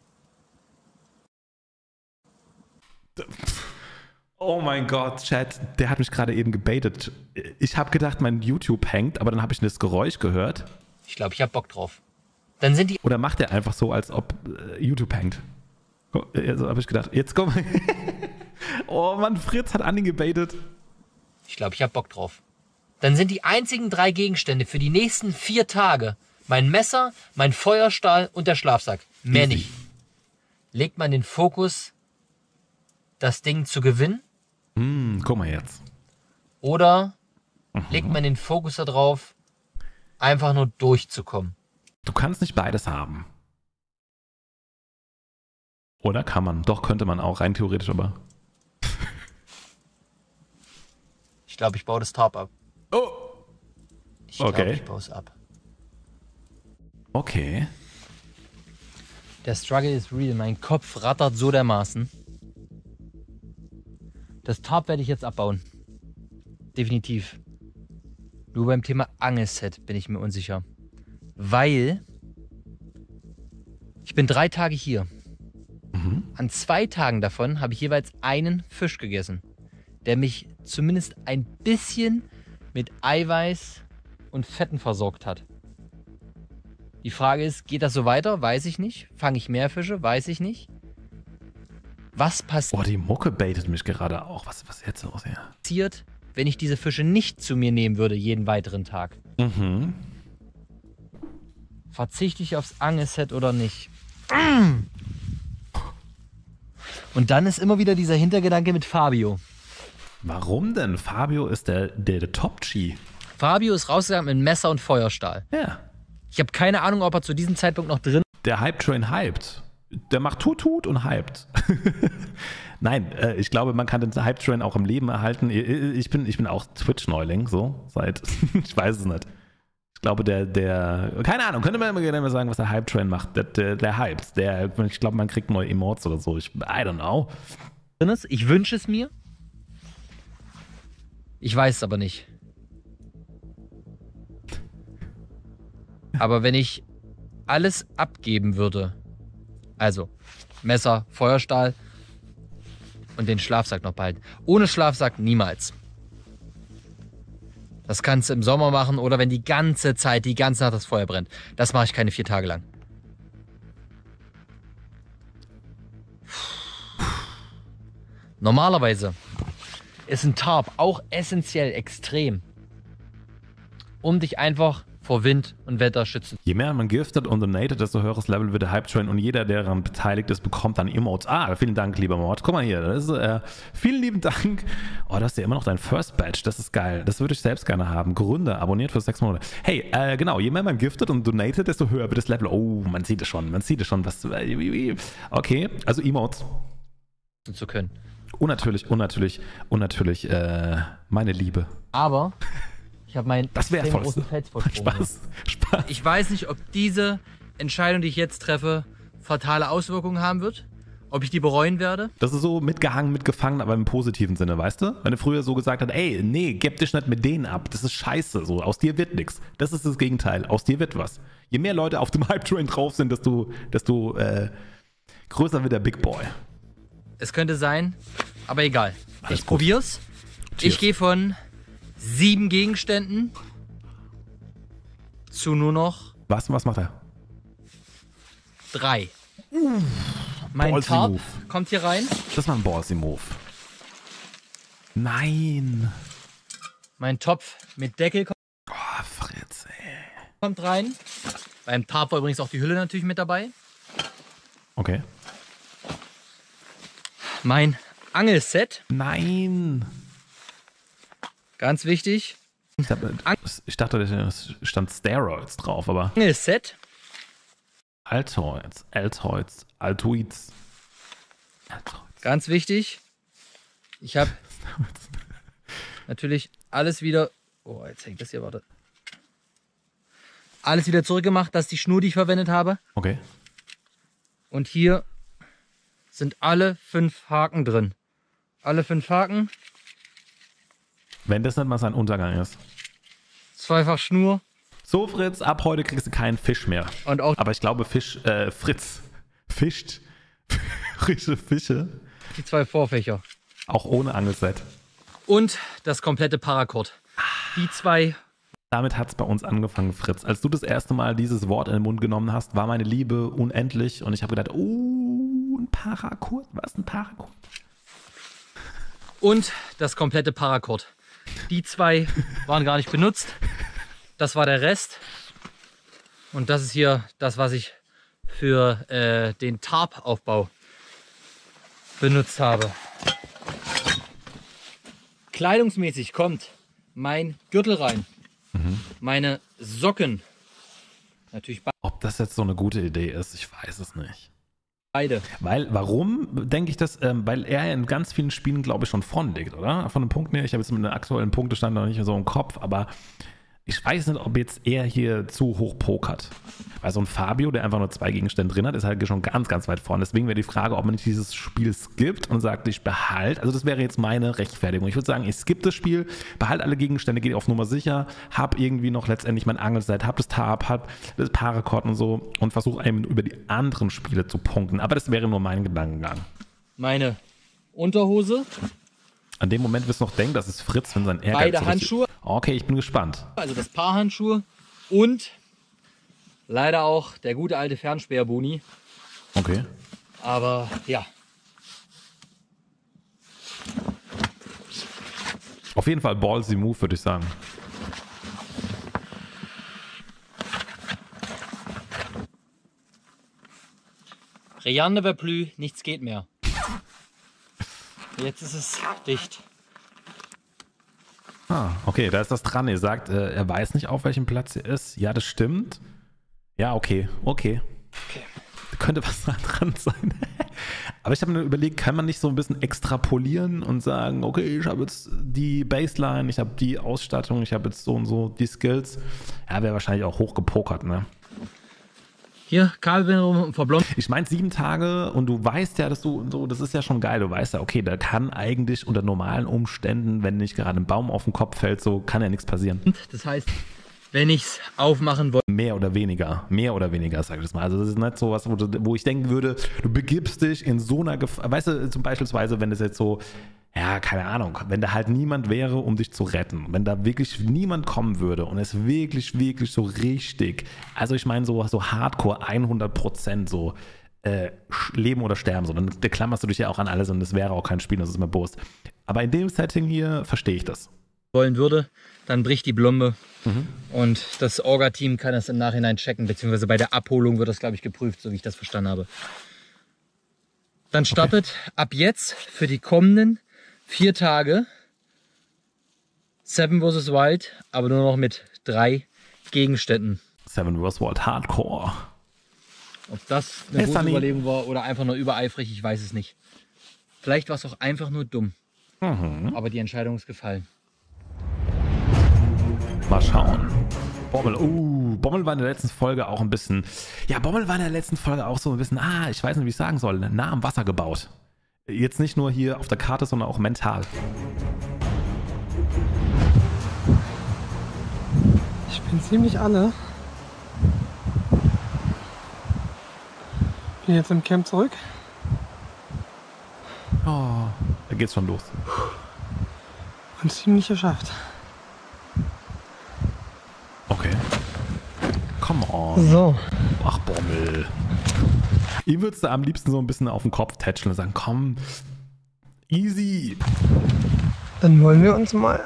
Oh mein Gott, Chat, der hat mich gerade eben gebaitet. Ich habe gedacht, mein YouTube hängt, aber dann habe ich das Geräusch gehört. Ich glaube, ich habe Bock drauf. Dann sind die. Oder macht er einfach so, als ob YouTube hängt? Also habe ich gedacht, jetzt komm. Oh Mann, Fritz hat Andi gebaitet. Ich glaube, ich habe Bock drauf. Dann sind die einzigen 3 Gegenstände für die nächsten 4 Tage mein Messer, mein Feuerstahl und der Schlafsack. Mehr Easy. nicht. Legt man den Fokus, das Ding zu gewinnen? Guck mal jetzt. Oder legt man den Fokus darauf, einfach nur durchzukommen? Du kannst nicht beides haben. Oder kann man? Doch, könnte man auch, rein theoretisch, aber. Ich glaube, ich baue das Tarp ab. Oh! Ich glaube, Okay. ich baue es ab. Okay. Der Struggle ist real. Mein Kopf rattert so dermaßen. Das Tarp werde ich jetzt abbauen. Definitiv. Nur beim Thema Angelset bin ich mir unsicher. Weil ich bin 3 Tage hier. An 2 Tagen davon habe ich jeweils einen Fisch gegessen, der mich zumindest ein bisschen mit Eiweiß und Fetten versorgt hat. Die Frage ist, geht das so weiter? Weiß ich nicht. Fange ich mehr Fische? Weiß ich nicht. Was Boah, die Mucke baitet mich gerade auch. Was ist jetzt los hier? passiert, wenn ich diese Fische nicht zu mir nehmen würde, jeden weiteren Tag? Verzichte ich aufs Angelset oder nicht? Und dann ist immer wieder dieser Hintergedanke mit Fabio. Warum denn? Fabio ist der Top-G. Fabio ist rausgegangen mit Messer und Feuerstahl. Ja. Ich habe keine Ahnung, ob er zu diesem Zeitpunkt noch drin Der Hype-Train hypt. Der macht tut und hypt. Nein, ich glaube, man kann den Hype-Train auch im Leben erhalten. Ich bin auch Twitch-Neuling, so, seit, ich weiß es nicht. Ich glaube, keine Ahnung, könnte man gerne mal sagen, was der Hype-Train macht. Der hypt. Ich glaube, man kriegt neue Emotes oder so. I don't know. ist. Ich wünsche es mir. Ich weiß es aber nicht. Aber wenn ich alles abgeben würde, also Messer, Feuerstahl und den Schlafsack noch behalten. Ohne Schlafsack niemals. Das kannst du im Sommer machen oder wenn die ganze Zeit, die ganze Nacht das Feuer brennt. Das mache ich keine 4 Tage lang. Normalerweise ist ein Tarp auch essentiell extrem. um dich einfach vor Wind und Wetter schützen. Je mehr man giftet und donatet, desto höheres Level wird der Hype-Train und jeder, der daran beteiligt ist, bekommt dann Emotes. Vielen Dank, lieber Mord. Guck mal hier, das ist, vielen lieben Dank. Oh, das ist ja immer noch dein First Badge, das ist geil. Das würde ich selbst gerne haben. Gründer, abonniert für 6 Monate. Hey, genau, je mehr man giftet und donatet, desto höher wird das Level. Oh, man sieht es schon, was... Okay, also Emotes. Zu können. Unnatürlich, meine Liebe. Aber ich habe meinen Das wäre großen Felsvorsprung. Spaß. Ich weiß nicht, ob diese Entscheidung, die ich jetzt treffe, fatale Auswirkungen haben wird. Ob ich die bereuen werde. Das ist so mitgehangen, mitgefangen, aber im positiven Sinne, weißt du? Wenn du früher so gesagt hast, ey, nee, gib dich nicht mit denen ab, das ist scheiße, so, aus dir wird nichts. Das ist das Gegenteil, aus dir wird was. Je mehr Leute auf dem Hype-Train drauf sind, desto größer wird der Big Boy. Es könnte sein, aber egal. Alles Ich gut. probier's. Cheers. Ich gehe von 7 Gegenständen zu nur noch Was macht er? 3. Mein Ballsy Tarp Move. kommt hier rein. Das war ein Ballsy Move. Nein. Mein Topf mit Deckel Oh, Fritz, ey. kommt rein. Beim Tarp war übrigens auch die Hülle natürlich mit dabei. Okay. Mein Angelset, Nein. ganz wichtig. Ich dachte, es stand Steroids drauf, aber Angelset, Altoids. ganz wichtig. Ich habe natürlich alles wieder... Oh, jetzt hängt das hier, warte. Alles wieder zurückgemacht, das ist die Schnur, die ich verwendet habe. Okay. Und hier sind alle 5 Haken drin. Alle 5 Haken, Wenn das nicht mal sein Untergang ist. zweifach Schnur So, Fritz, ab heute kriegst du keinen Fisch mehr. und auch Aber ich glaube, Fritz fischt frische Fische, die 2 Vorfächer. auch ohne Angelset. Und das komplette Paracord. Die 2, Damit hat es bei uns angefangen, Fritz. Als du das erste Mal dieses Wort in den Mund genommen hast, war meine Liebe unendlich und ich habe gedacht, ein Paracord? Was, ein Paracord? und das komplette Paracord. Die 2 waren gar nicht benutzt. Das war der Rest. Und das ist hier das, was ich für den Tarp-Aufbau benutzt habe. Kleidungsmäßig kommt mein Gürtel rein. Meine Socken. Natürlich Ob das jetzt so eine gute Idee ist, ich weiß es nicht. beide. Warum denke ich das? Weil er in ganz vielen Spielen, glaube ich, schon vorne liegt, oder? Von den Punkten her. Ich habe jetzt mit einem aktuellen Punktestand noch nicht so im Kopf, aber ich weiß nicht, ob jetzt er hier zu hoch pokert. Weil so ein Fabio, der einfach nur 2 Gegenstände drin hat, ist halt schon ganz, ganz weit vorne. Deswegen wäre die Frage, ob man nicht dieses Spiel skippt und sagt, ich behalte. Also das wäre jetzt meine Rechtfertigung. Ich würde sagen, ich skippe das Spiel, behalte alle Gegenstände, gehe auf Nummer sicher, habe irgendwie noch letztendlich mein Angelset, habe das Tarp, habe das Paracord und so und versuche eben über die anderen Spiele zu punkten. Aber das wäre nur mein Gedankengang. Meine Unterhose, An dem Moment wirst du noch denken, das ist Fritz, wenn sein Ehrgeiz beide so richtig- Handschuhe, Okay, ich bin gespannt. also das Paar Handschuhe und leider auch der gute alte Fernspeer-Boni. Okay. Aber ja, Auf jeden Fall ballsy Move, würde ich sagen. Rien ne va plus, nichts geht mehr. Jetzt ist es dicht. Okay, da ist das dran. Ihr sagt, er weiß nicht, auf welchem Platz er ist. Ja, das stimmt. Ja, okay. Könnte was dran sein. Aber ich habe mir überlegt, kann man nicht so ein bisschen extrapolieren und sagen, okay, ich habe jetzt die Baseline, ich habe die Ausstattung, ich habe jetzt so und so die Skills. Ja, wäre wahrscheinlich auch hochgepokert, ne? Hier, Kabelbindung verblombt. Ich meine 7 Tage und du weißt ja, dass du so, das ist ja schon geil. Du weißt ja, okay, da kann eigentlich unter normalen Umständen, wenn nicht gerade ein Baum auf den Kopf fällt, so kann ja nichts passieren. Das heißt, wenn ich es aufmachen wollte, Mehr oder weniger, sag ich das mal. Also das ist nicht so was, wo ich denken würde, du begibst dich in so einer Gefahr, weißt du, zum Beispielsweise, wenn es jetzt so, ja, keine Ahnung, wenn da halt niemand wäre, um dich zu retten, wenn da wirklich niemand kommen würde und es wirklich so richtig, also ich meine so Hardcore 100% so Leben oder Sterben, so, dann klammerst du dich ja auch an alles und das wäre auch kein Spiel, das ist mir bewusst. Aber in dem Setting hier verstehe ich das. wollen würde, dann bricht die Blombe. Und das Orga-Team kann das im Nachhinein checken, beziehungsweise bei der Abholung wird das, glaube ich, geprüft, so wie ich das verstanden habe. Dann startet ab jetzt für die kommenden 4 Tage Seven vs. Wild, aber nur noch mit 3 Gegenständen. Seven vs. Wild Hardcore. Ob das eine gute Überlegung war oder einfach nur übereifrig, ich weiß es nicht. Vielleicht war es auch einfach nur dumm. Aber die Entscheidung ist gefallen. Mal schauen. Bommel. Bommel war in der letzten Folge auch ein bisschen. Ja, Bommel war in der letzten Folge auch so ein bisschen. Ich weiß nicht, wie ich sagen soll. Nah am Wasser gebaut. Jetzt nicht nur hier auf der Karte, sondern auch mental. Ich bin ziemlich alle. Bin jetzt im Camp zurück. Oh, da geht's schon los. Und ziemlich geschafft. Okay. Come on. So. Ach, Bommel. Ihm würdest du am liebsten so ein bisschen auf den Kopf tätscheln und sagen, komm, easy. Dann wollen wir uns mal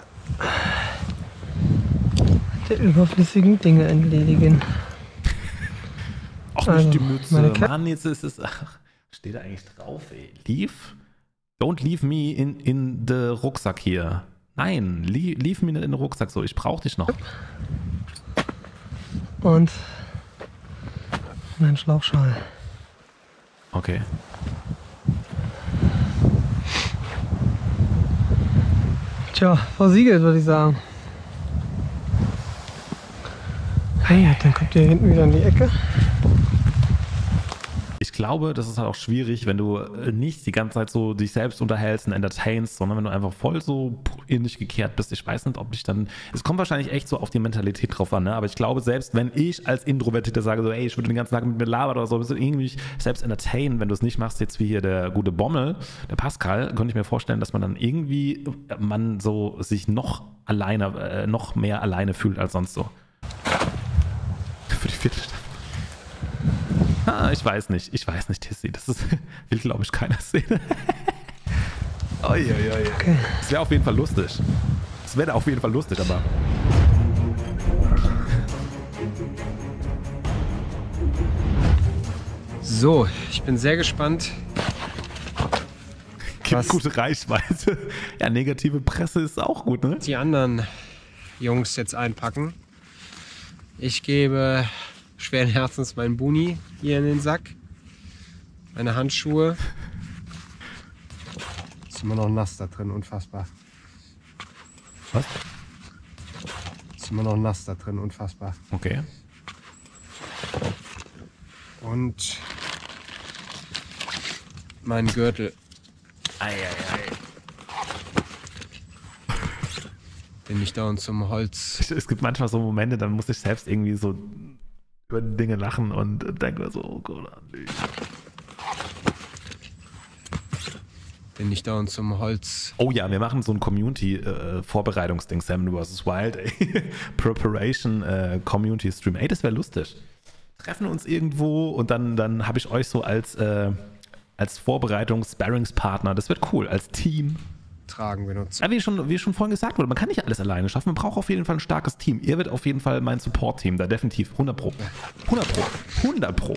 der überflüssigen Dinge entledigen. Ach, nicht die Mütze. Mann, jetzt ist es. Ach, steht da eigentlich drauf, ey. Leave? Don't leave me in the Rucksack hier. Nein, leave me in den Rucksack so. Ich brauch dich noch. Und mein Schlauchschal. Okay. Tja, versiegelt, würde ich sagen. Hey, dann kommt ihr hinten wieder in die Ecke. Ich glaube, das ist halt auch schwierig, wenn du nicht die ganze Zeit so dich selbst unterhältst und entertainst, sondern wenn du einfach voll so in dich gekehrt bist. Ich weiß nicht, ob ich dann. Es kommt wahrscheinlich echt so auf die Mentalität drauf an, ne? Aber ich glaube, selbst wenn ich als Introvertierter sage, so, ey, ich würde den ganzen Tag mit mir labern oder so, bist du irgendwie selbst entertainen, wenn du es nicht machst, jetzt wie hier der gute Bommel, der Pascal, könnte ich mir vorstellen, dass man dann irgendwie so sich noch mehr alleine fühlt als sonst so. Für die 4. Staffel. Ich weiß nicht, Tissi. Das will, glaube ich, keiner sehen. Okay. Das wäre auf jeden Fall lustig. Aber. So, ich bin sehr gespannt. Gibt gute Reichweite. Ja, negative Presse ist auch gut, ne? Die anderen Jungs jetzt einpacken. Ich gebe schweren Herzens meinen Buni hier in den Sack. Meine Handschuhe. Ist immer noch nass da drin, unfassbar. Was? Ist immer noch nass da drin, unfassbar. Okay. Und mein Gürtel. Den ich da und zum Holz. Es gibt manchmal so Momente, dann muss ich selbst irgendwie so über Dinge lachen und denke mir so, oh Gott, nee. Den ich da und zum Holz. Oh ja, wir machen so ein Community-Vorbereitungsding, Seven vs. Wild, ey. Preparation Community Stream. Ey, das wäre lustig. Treffen uns irgendwo und dann habe ich euch so als Vorbereitungs-Sparringspartner. Das wird cool, als Team. Tragen wir nutzen. Ja, wie schon vorhin gesagt wurde, man kann nicht alles alleine schaffen. Man braucht auf jeden Fall ein starkes Team. Ihr werdet auf jeden Fall mein Support-Team, da definitiv 100 Pro. 100 Pro.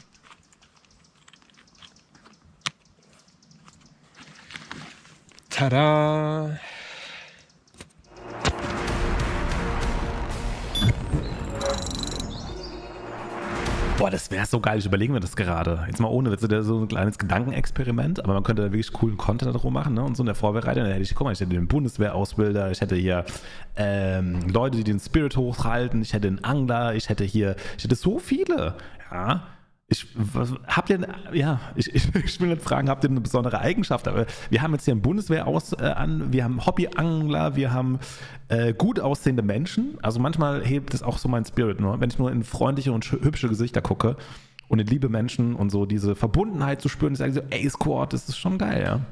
Tada! Boah, das wäre so geil. Ich überlege mir das gerade. Jetzt mal ohne Witze, so ein kleines Gedankenexperiment, aber man könnte da wirklich coolen Content darum machen, ne? Und so in der Vorbereitung, dann hätte ich, guck mal, ich hätte den Bundeswehrausbilder, ich hätte hier Leute, die den Spirit hochhalten, ich hätte einen Angler, ich hätte so viele. Ja. Ich will nicht fragen, habt ihr eine besondere Eigenschaft, aber wir haben jetzt hier einen Bundeswehr wir haben Hobbyangler, wir haben gut aussehende Menschen, also manchmal hebt es auch so mein Spirit, nur wenn ich nur in freundliche und hübsche Gesichter gucke und in liebe Menschen und so diese Verbundenheit zu spüren, ich sage so, ey Squad, das ist schon geil, ja.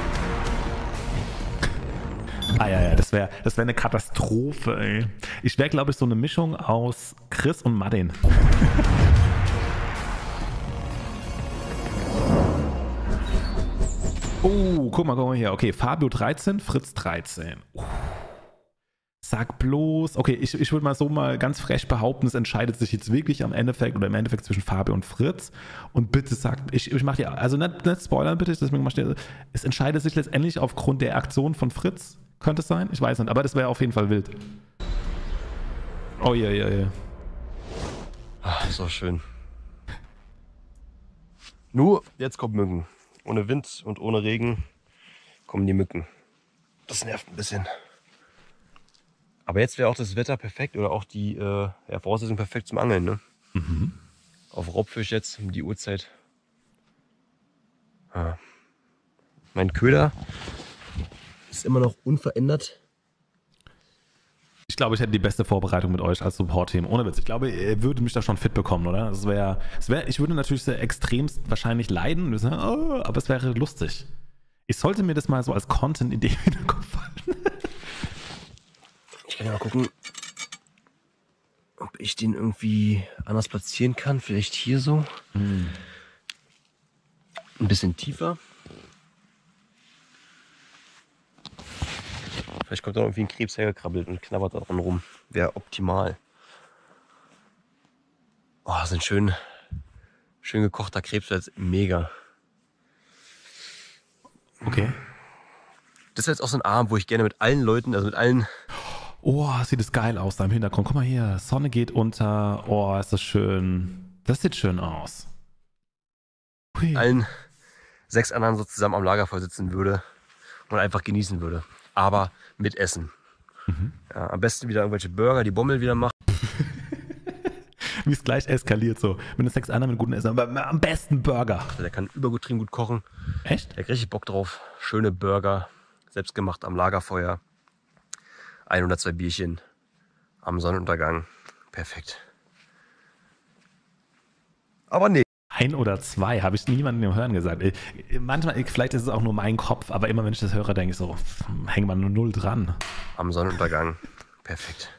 Ja, das wäre eine Katastrophe, ey. Ich wäre, glaube ich, so eine Mischung aus Chris und Martin. Oh, guck mal hier. Okay, Fabio 13, Fritz 13. Sag bloß, okay, ich würde mal so mal ganz frech behaupten, es entscheidet sich jetzt wirklich im Endeffekt zwischen Fabi und Fritz. Und bitte sag, ich mache dir, also nicht spoilern bitte, deswegen mach ich dir, es entscheidet sich letztendlich aufgrund der Aktion von Fritz. Könnte es sein? Ich weiß nicht, aber das wäre auf jeden Fall wild. Oh ja. Ach, ist auch schön. Nur, jetzt kommen Mücken. Ohne Wind und ohne Regen kommen die Mücken. Das nervt ein bisschen. Aber jetzt wäre auch das Wetter perfekt oder auch die Voraussetzung perfekt zum Angeln. Ne? Mhm. Auf Raubfisch jetzt um die Uhrzeit. Ja. Mein Köder ist immer noch unverändert. Ich glaube, ich hätte die beste Vorbereitung mit euch als Support-Team. Ohne Witz. Ich glaube, ihr würdet mich da schon fit bekommen, oder? Ich würde natürlich sehr extremst wahrscheinlich leiden, aber es wäre lustig. Ich sollte mir das mal so als Content-Idee in den Kopf halten. Ich kann ja mal gucken, ob ich den irgendwie anders platzieren kann. Vielleicht hier so. Ein bisschen tiefer. Vielleicht kommt da irgendwie ein Krebs hergekrabbelt und knabbert da dran rum. Wäre optimal. Oh, das ist ein schön gekochter Krebs. Das ist mega. Okay. Das ist jetzt auch so ein Abend, wo ich gerne mit allen Leuten, also mit allen... Oh, sieht das geil aus da im Hintergrund. Guck mal hier, Sonne geht unter. Oh, ist das schön. Das sieht schön aus. Hui. Allen 6 anderen so zusammen am Lagerfeuer sitzen würde und einfach genießen würde. Aber mit Essen. Ja, am besten wieder irgendwelche Burger, die Bommel wieder machen. Wie es gleich eskaliert so. Mit den 6 anderen mit guten Essen, aber am besten Burger. Der kann übertrieben gut kochen. Echt? Der hat richtig Bock drauf. Schöne Burger, selbst gemacht am Lagerfeuer. 1 oder 2 Bierchen am Sonnenuntergang. Perfekt. Aber nee. 1 oder 2, habe ich niemandem im Hören gesagt. Manchmal, vielleicht ist es auch nur mein Kopf, aber immer wenn ich das höre, denke ich so, hängt man nur 0 dran. Am Sonnenuntergang. Perfekt.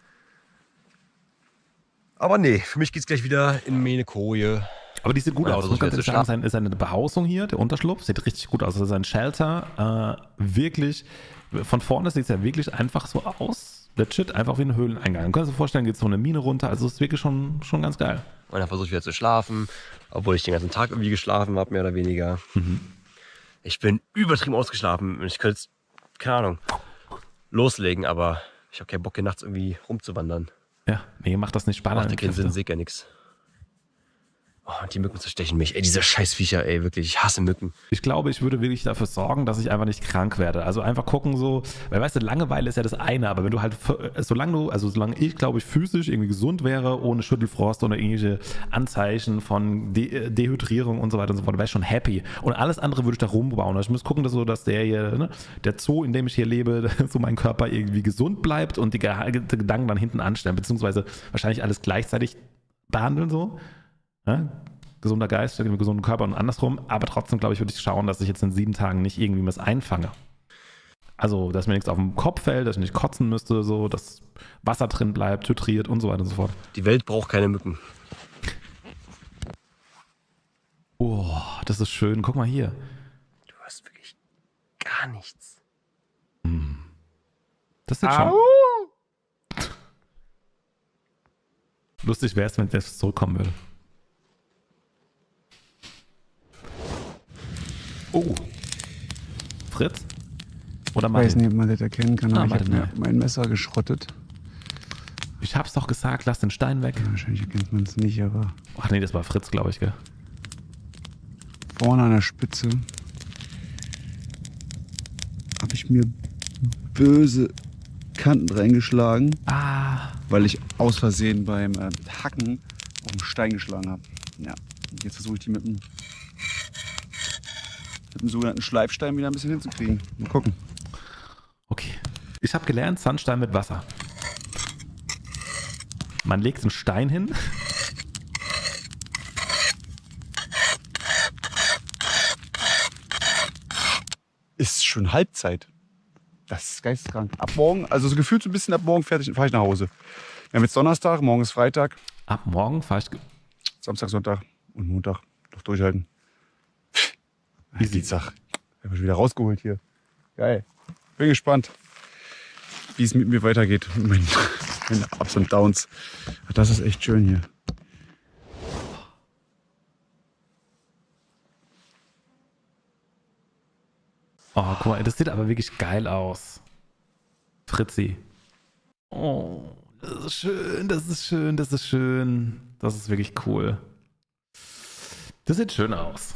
Aber nee, für mich geht's gleich wieder in meine Koje. Aber die sieht gut aus. Muss ganz ehrlich sagen, ist eine Behausung hier, der Unterschlupf, sieht richtig gut aus. Das ist ein Shelter, wirklich, von vorne sieht es ja wirklich einfach so aus. Legit, einfach wie ein Höhleneingang. Man kann sich vorstellen, geht so eine Mine runter, also es ist wirklich schon ganz geil. Und dann versuche ich wieder zu schlafen, obwohl ich den ganzen Tag irgendwie geschlafen habe, mehr oder weniger. Ich bin übertrieben ausgeschlafen. Ich könnte jetzt, keine Ahnung, loslegen, aber ich habe keinen Bock, hier nachts irgendwie rumzuwandern. Ja, nee, macht das nicht spannend. Macht ja keinen Sinn, sehe ja nichts. Oh, und die Mücken zerstechen mich. Ey, diese Scheißviecher, ey, wirklich, ich hasse Mücken. Ich glaube, ich würde wirklich dafür sorgen, dass ich einfach nicht krank werde. Also einfach gucken so, weil weißt du, Langeweile ist ja das eine, aber wenn du halt, solange ich, glaube ich, physisch irgendwie gesund wäre, ohne Schüttelfrost oder irgendwelche Anzeichen von Dehydrierung und so weiter und so fort, wäre ich schon happy. Und alles andere würde ich da rumbauen. Also ich muss gucken, dass der hier, ne, der Zoo, in dem ich hier lebe, so mein Körper irgendwie gesund bleibt und die Gedanken dann hinten anstellen, beziehungsweise wahrscheinlich alles gleichzeitig behandeln so. Ja, gesunder Geist, gesunden Körper und andersrum, aber trotzdem, glaube ich, würde ich schauen, dass ich jetzt in 7 Tagen nicht irgendwie was einfange. Also, dass mir nichts auf den Kopf fällt, dass ich nicht kotzen müsste, so, dass Wasser drin bleibt, hydriert und so weiter und so fort. Die Welt braucht keine Mücken. Oh, das ist schön. Guck mal hier. Du hast wirklich gar nichts. Das ist schon... Lustig wäre es, wenn das zurückkommen würde. Oh. Fritz? Oder Martin? Ich weiß nicht, ob man das erkennen kann, aber ich habe mir mein Messer geschrottet. Ich hab's doch gesagt, lass den Stein weg. Ja, wahrscheinlich erkennt man es nicht, aber... Ach nee, das war Fritz, glaube ich, gell? Vorne an der Spitze habe ich mir böse Kanten reingeschlagen, weil ich aus Versehen beim Hacken auf den Stein geschlagen habe. Ja, und jetzt versuche ich die mit dem sogenannten Schleifstein wieder ein bisschen hinzukriegen. Mal gucken. Okay. Ich habe gelernt, Sandstein mit Wasser. Man legt einen Stein hin. Ist schon Halbzeit. Das ist geisteskrank. Ab morgen, also so gefühlt so ein bisschen ab morgen fertig, fahre ich nach Hause. Wir haben jetzt Donnerstag, morgen ist Freitag. Ab morgen fahre ich... Samstag, Sonntag und Montag. Noch durchhalten. Dienstag. Haben wir schon wieder rausgeholt hier. Geil. Bin gespannt. wie es mit mir weitergeht. Meine Ups und Downs. Das ist echt schön hier. Oh, guck mal, das sieht aber wirklich geil aus. Fritzi. Oh, das ist schön, das ist schön, das ist schön. Das ist wirklich cool. Das sieht schön aus.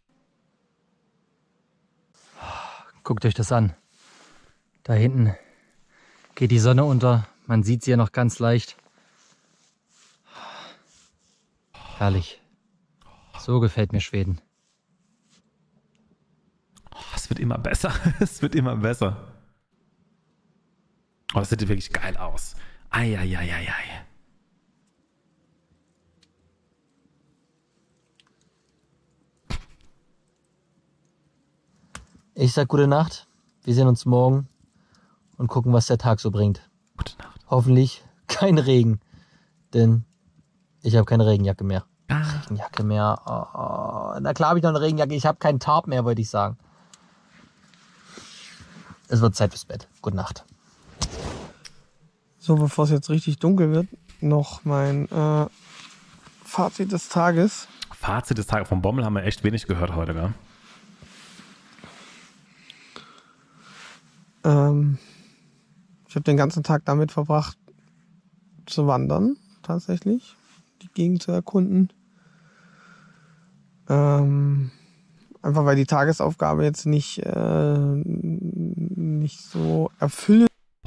Guckt euch das an. Da hinten geht die Sonne unter. Man sieht sie ja noch ganz leicht. Herrlich. So gefällt mir Schweden. Oh, es wird immer besser. Es wird immer besser. Oh, das sieht wirklich geil aus. Eieieiei. Ich sag gute Nacht. Wir sehen uns morgen und gucken, was der Tag so bringt. Gute Nacht. Hoffentlich kein Regen, denn ich habe keine Regenjacke mehr. Ah. Regenjacke mehr. Oh. Na klar habe ich noch eine Regenjacke. Ich habe keinen Tarp mehr, wollte ich sagen. Es wird Zeit fürs Bett. Gute Nacht. So, bevor es jetzt richtig dunkel wird, noch mein Fazit des Tages. Fazit des Tages vom Bommel haben wir echt wenig gehört heute, gell? Ich habe den ganzen Tag damit verbracht, zu wandern, tatsächlich, die Gegend zu erkunden. Einfach weil die Tagesaufgabe jetzt nicht so erfüllend.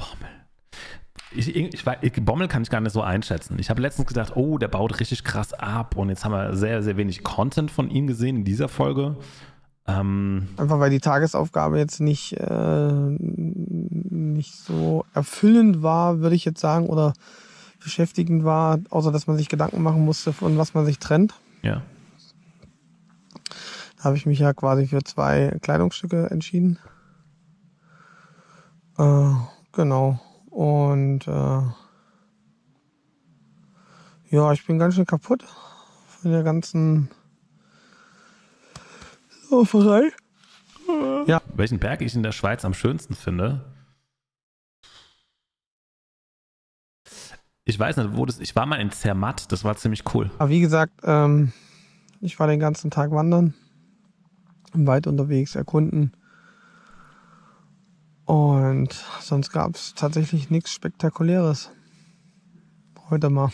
Bommel kann ich gar nicht so einschätzen. Ich habe letztens gedacht, oh, der baut richtig krass ab und jetzt haben wir sehr, sehr wenig Content von ihm gesehen in dieser Folge. Einfach weil die Tagesaufgabe jetzt nicht so erfüllend war, würde ich jetzt sagen, oder beschäftigend war, außer dass man sich Gedanken machen musste, von was man sich trennt. Ja. Da habe ich mich ja quasi für 2 Kleidungsstücke entschieden. Genau. Und ja, ich bin ganz schön kaputt von der ganzen Lauferei. Ja. Welchen Berg ich in der Schweiz am schönsten finde? Ich weiß nicht, wo das. Ich war mal in Zermatt, das war ziemlich cool. Aber wie gesagt, ich war den ganzen Tag wandern, im Wald unterwegs, erkunden. Und sonst gab es tatsächlich nichts Spektakuläres. Heute mal.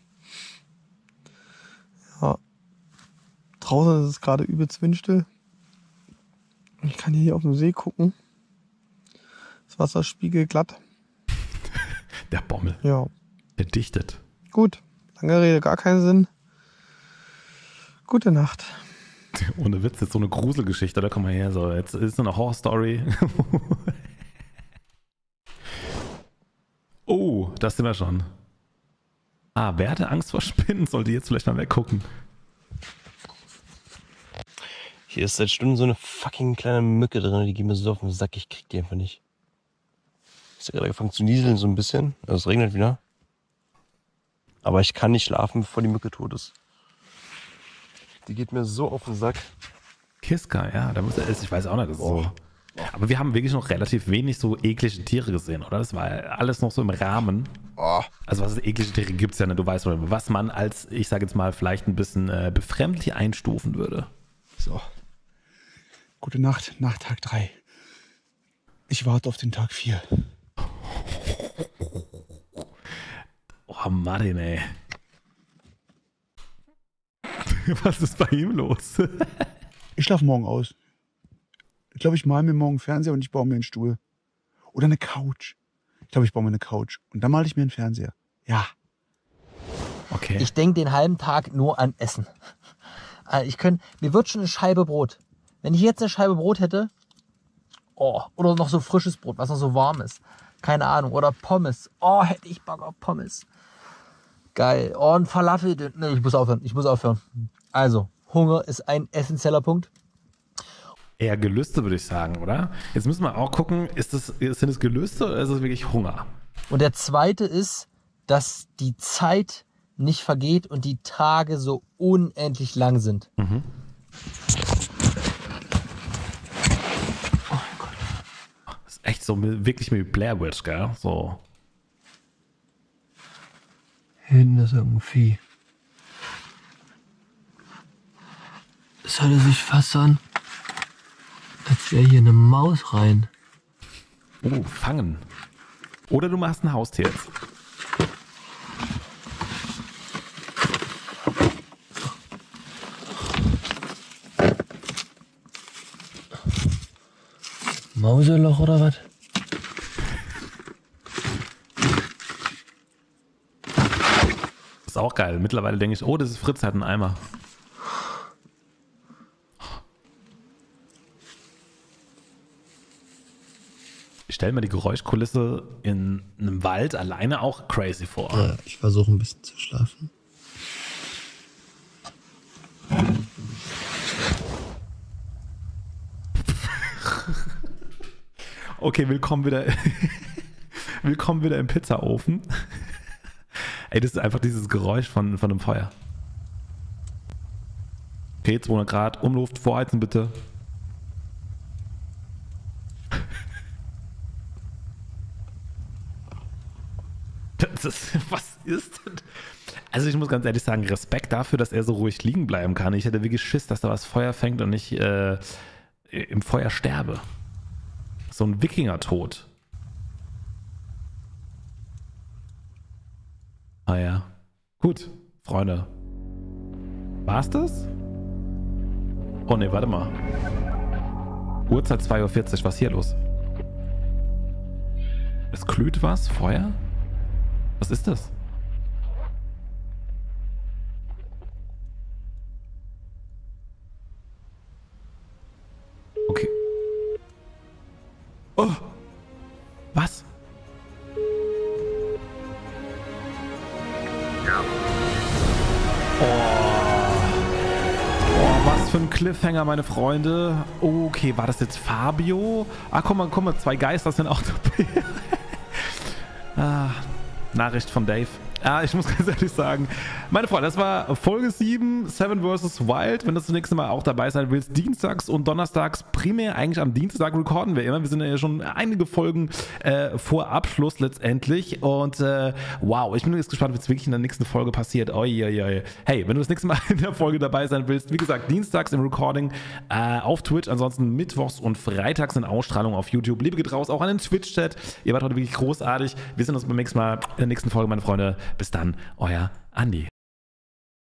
Ja. Draußen ist es gerade übelst windstill. Ich kann hier auf den See gucken. Das Wasser spiegelt glatt. Der Bommel. Ja. Verdichtet. Gut. Lange Rede, gar keinen Sinn. Gute Nacht. Ohne Witz, jetzt so eine Gruselgeschichte, da komm mal her. So, jetzt ist so eine Horror-Story. Oh, das sind wir schon. Ah, wer hatte Angst vor Spinnen? Sollte jetzt vielleicht mal weggucken. Hier ist seit Stunden so eine fucking kleine Mücke drin, die geht mir so auf den Sack, ich krieg die einfach nicht. Ist ja gerade angefangen zu nieseln so ein bisschen, also es regnet wieder. Aber ich kann nicht schlafen, bevor die Mücke tot ist. Die geht mir so auf den Sack. Kiska, ja, da muss er ich weiß auch nicht, das ist so. Aber wir haben wirklich noch relativ wenig so eklige Tiere gesehen, oder? Das war alles noch so im Rahmen. Also was eklige Tiere gibt es ja nicht, du weißt, was man als, ich sage jetzt mal, vielleicht ein bisschen befremdlich einstufen würde. So. Gute Nacht, nach Tag 3. Ich warte auf den Tag 4. Oh, Martin, ey. Was ist bei ihm los? Ich schlafe morgen aus. Ich glaube, ich male mir morgen einen Fernseher und ich baue mir einen Stuhl. Oder eine Couch. Ich glaube, ich baue mir eine Couch. Und dann male ich mir einen Fernseher. Ja. Okay. Ich denke den halben Tag nur an Essen. Mir wird schon eine Scheibe Brot. Wenn ich jetzt eine Scheibe Brot hätte, oder noch so frisches Brot, was noch so warm ist. Keine Ahnung. Oder Pommes. Oh, hätte ich Bock auf Pommes. Geil. Oh, ein Falafel. Nee, ich muss aufhören. Also, Hunger ist ein essentieller Punkt. Eher Gelüste, würde ich sagen, oder? Jetzt müssen wir auch gucken, sind es Gelüste oder ist es wirklich Hunger? Und der zweite ist, dass die Zeit nicht vergeht und die Tage so unendlich lang sind. Mhm. echt so wirklich mit Blair Witch, gell? So. Hinten ist irgendein Vieh. Es hört sich fast an, als wäre hier eine Maus rein. Oh, fangen. Oder du machst ein Haustier jetzt. Mauseloch oder was? Das ist auch geil. Mittlerweile denke ich, oh, das ist Fritz, hat einen Eimer. Ich stelle mir die Geräuschkulisse in einem Wald alleine auch crazy vor. Ja, ich versuche ein bisschen zu schlafen. Okay, willkommen wieder, willkommen wieder im Pizzaofen. Ey, das ist einfach dieses Geräusch von einem Feuer. Okay, 200 Grad, Umluft, vorheizen bitte. Was ist das? Also ich muss ganz ehrlich sagen, Respekt dafür, dass er so ruhig liegen bleiben kann. Ich hätte wirklich Schiss, dass da was Feuer fängt und ich im Feuer sterbe. So ein Wikinger-Tod. Ah ja. Gut, Freunde. War's das? Oh ne, warte mal. Uhrzeit 2:40 Uhr, was ist hier los? Es glüht was? Feuer? Was ist das? Okay. Oh! Was? Oh, was für ein Cliffhanger, meine Freunde. Okay, war das jetzt Fabio? Ah, guck mal, zwei Geister sind auch dabei. Nachricht von Dave. Ja, ich muss ganz ehrlich sagen, meine Freunde, das war Folge 7, Seven vs. Wild. Wenn du das nächste Mal auch dabei sein willst, dienstags und donnerstags, primär eigentlich am Dienstag recorden wir immer. Wir sind ja schon einige Folgen vor Abschluss letztendlich. Und wow, ich bin jetzt gespannt, was wirklich in der nächsten Folge passiert. Oi. Hey, wenn du das nächste Mal in der Folge dabei sein willst, wie gesagt, dienstags im Recording auf Twitch, ansonsten mittwochs und freitags in Ausstrahlung auf YouTube. Liebe geht raus, auch an den Twitch-Chat. Ihr wart heute wirklich großartig. Wir sehen uns beim nächsten Mal in der nächsten Folge, meine Freunde. Bis dann, euer Andi.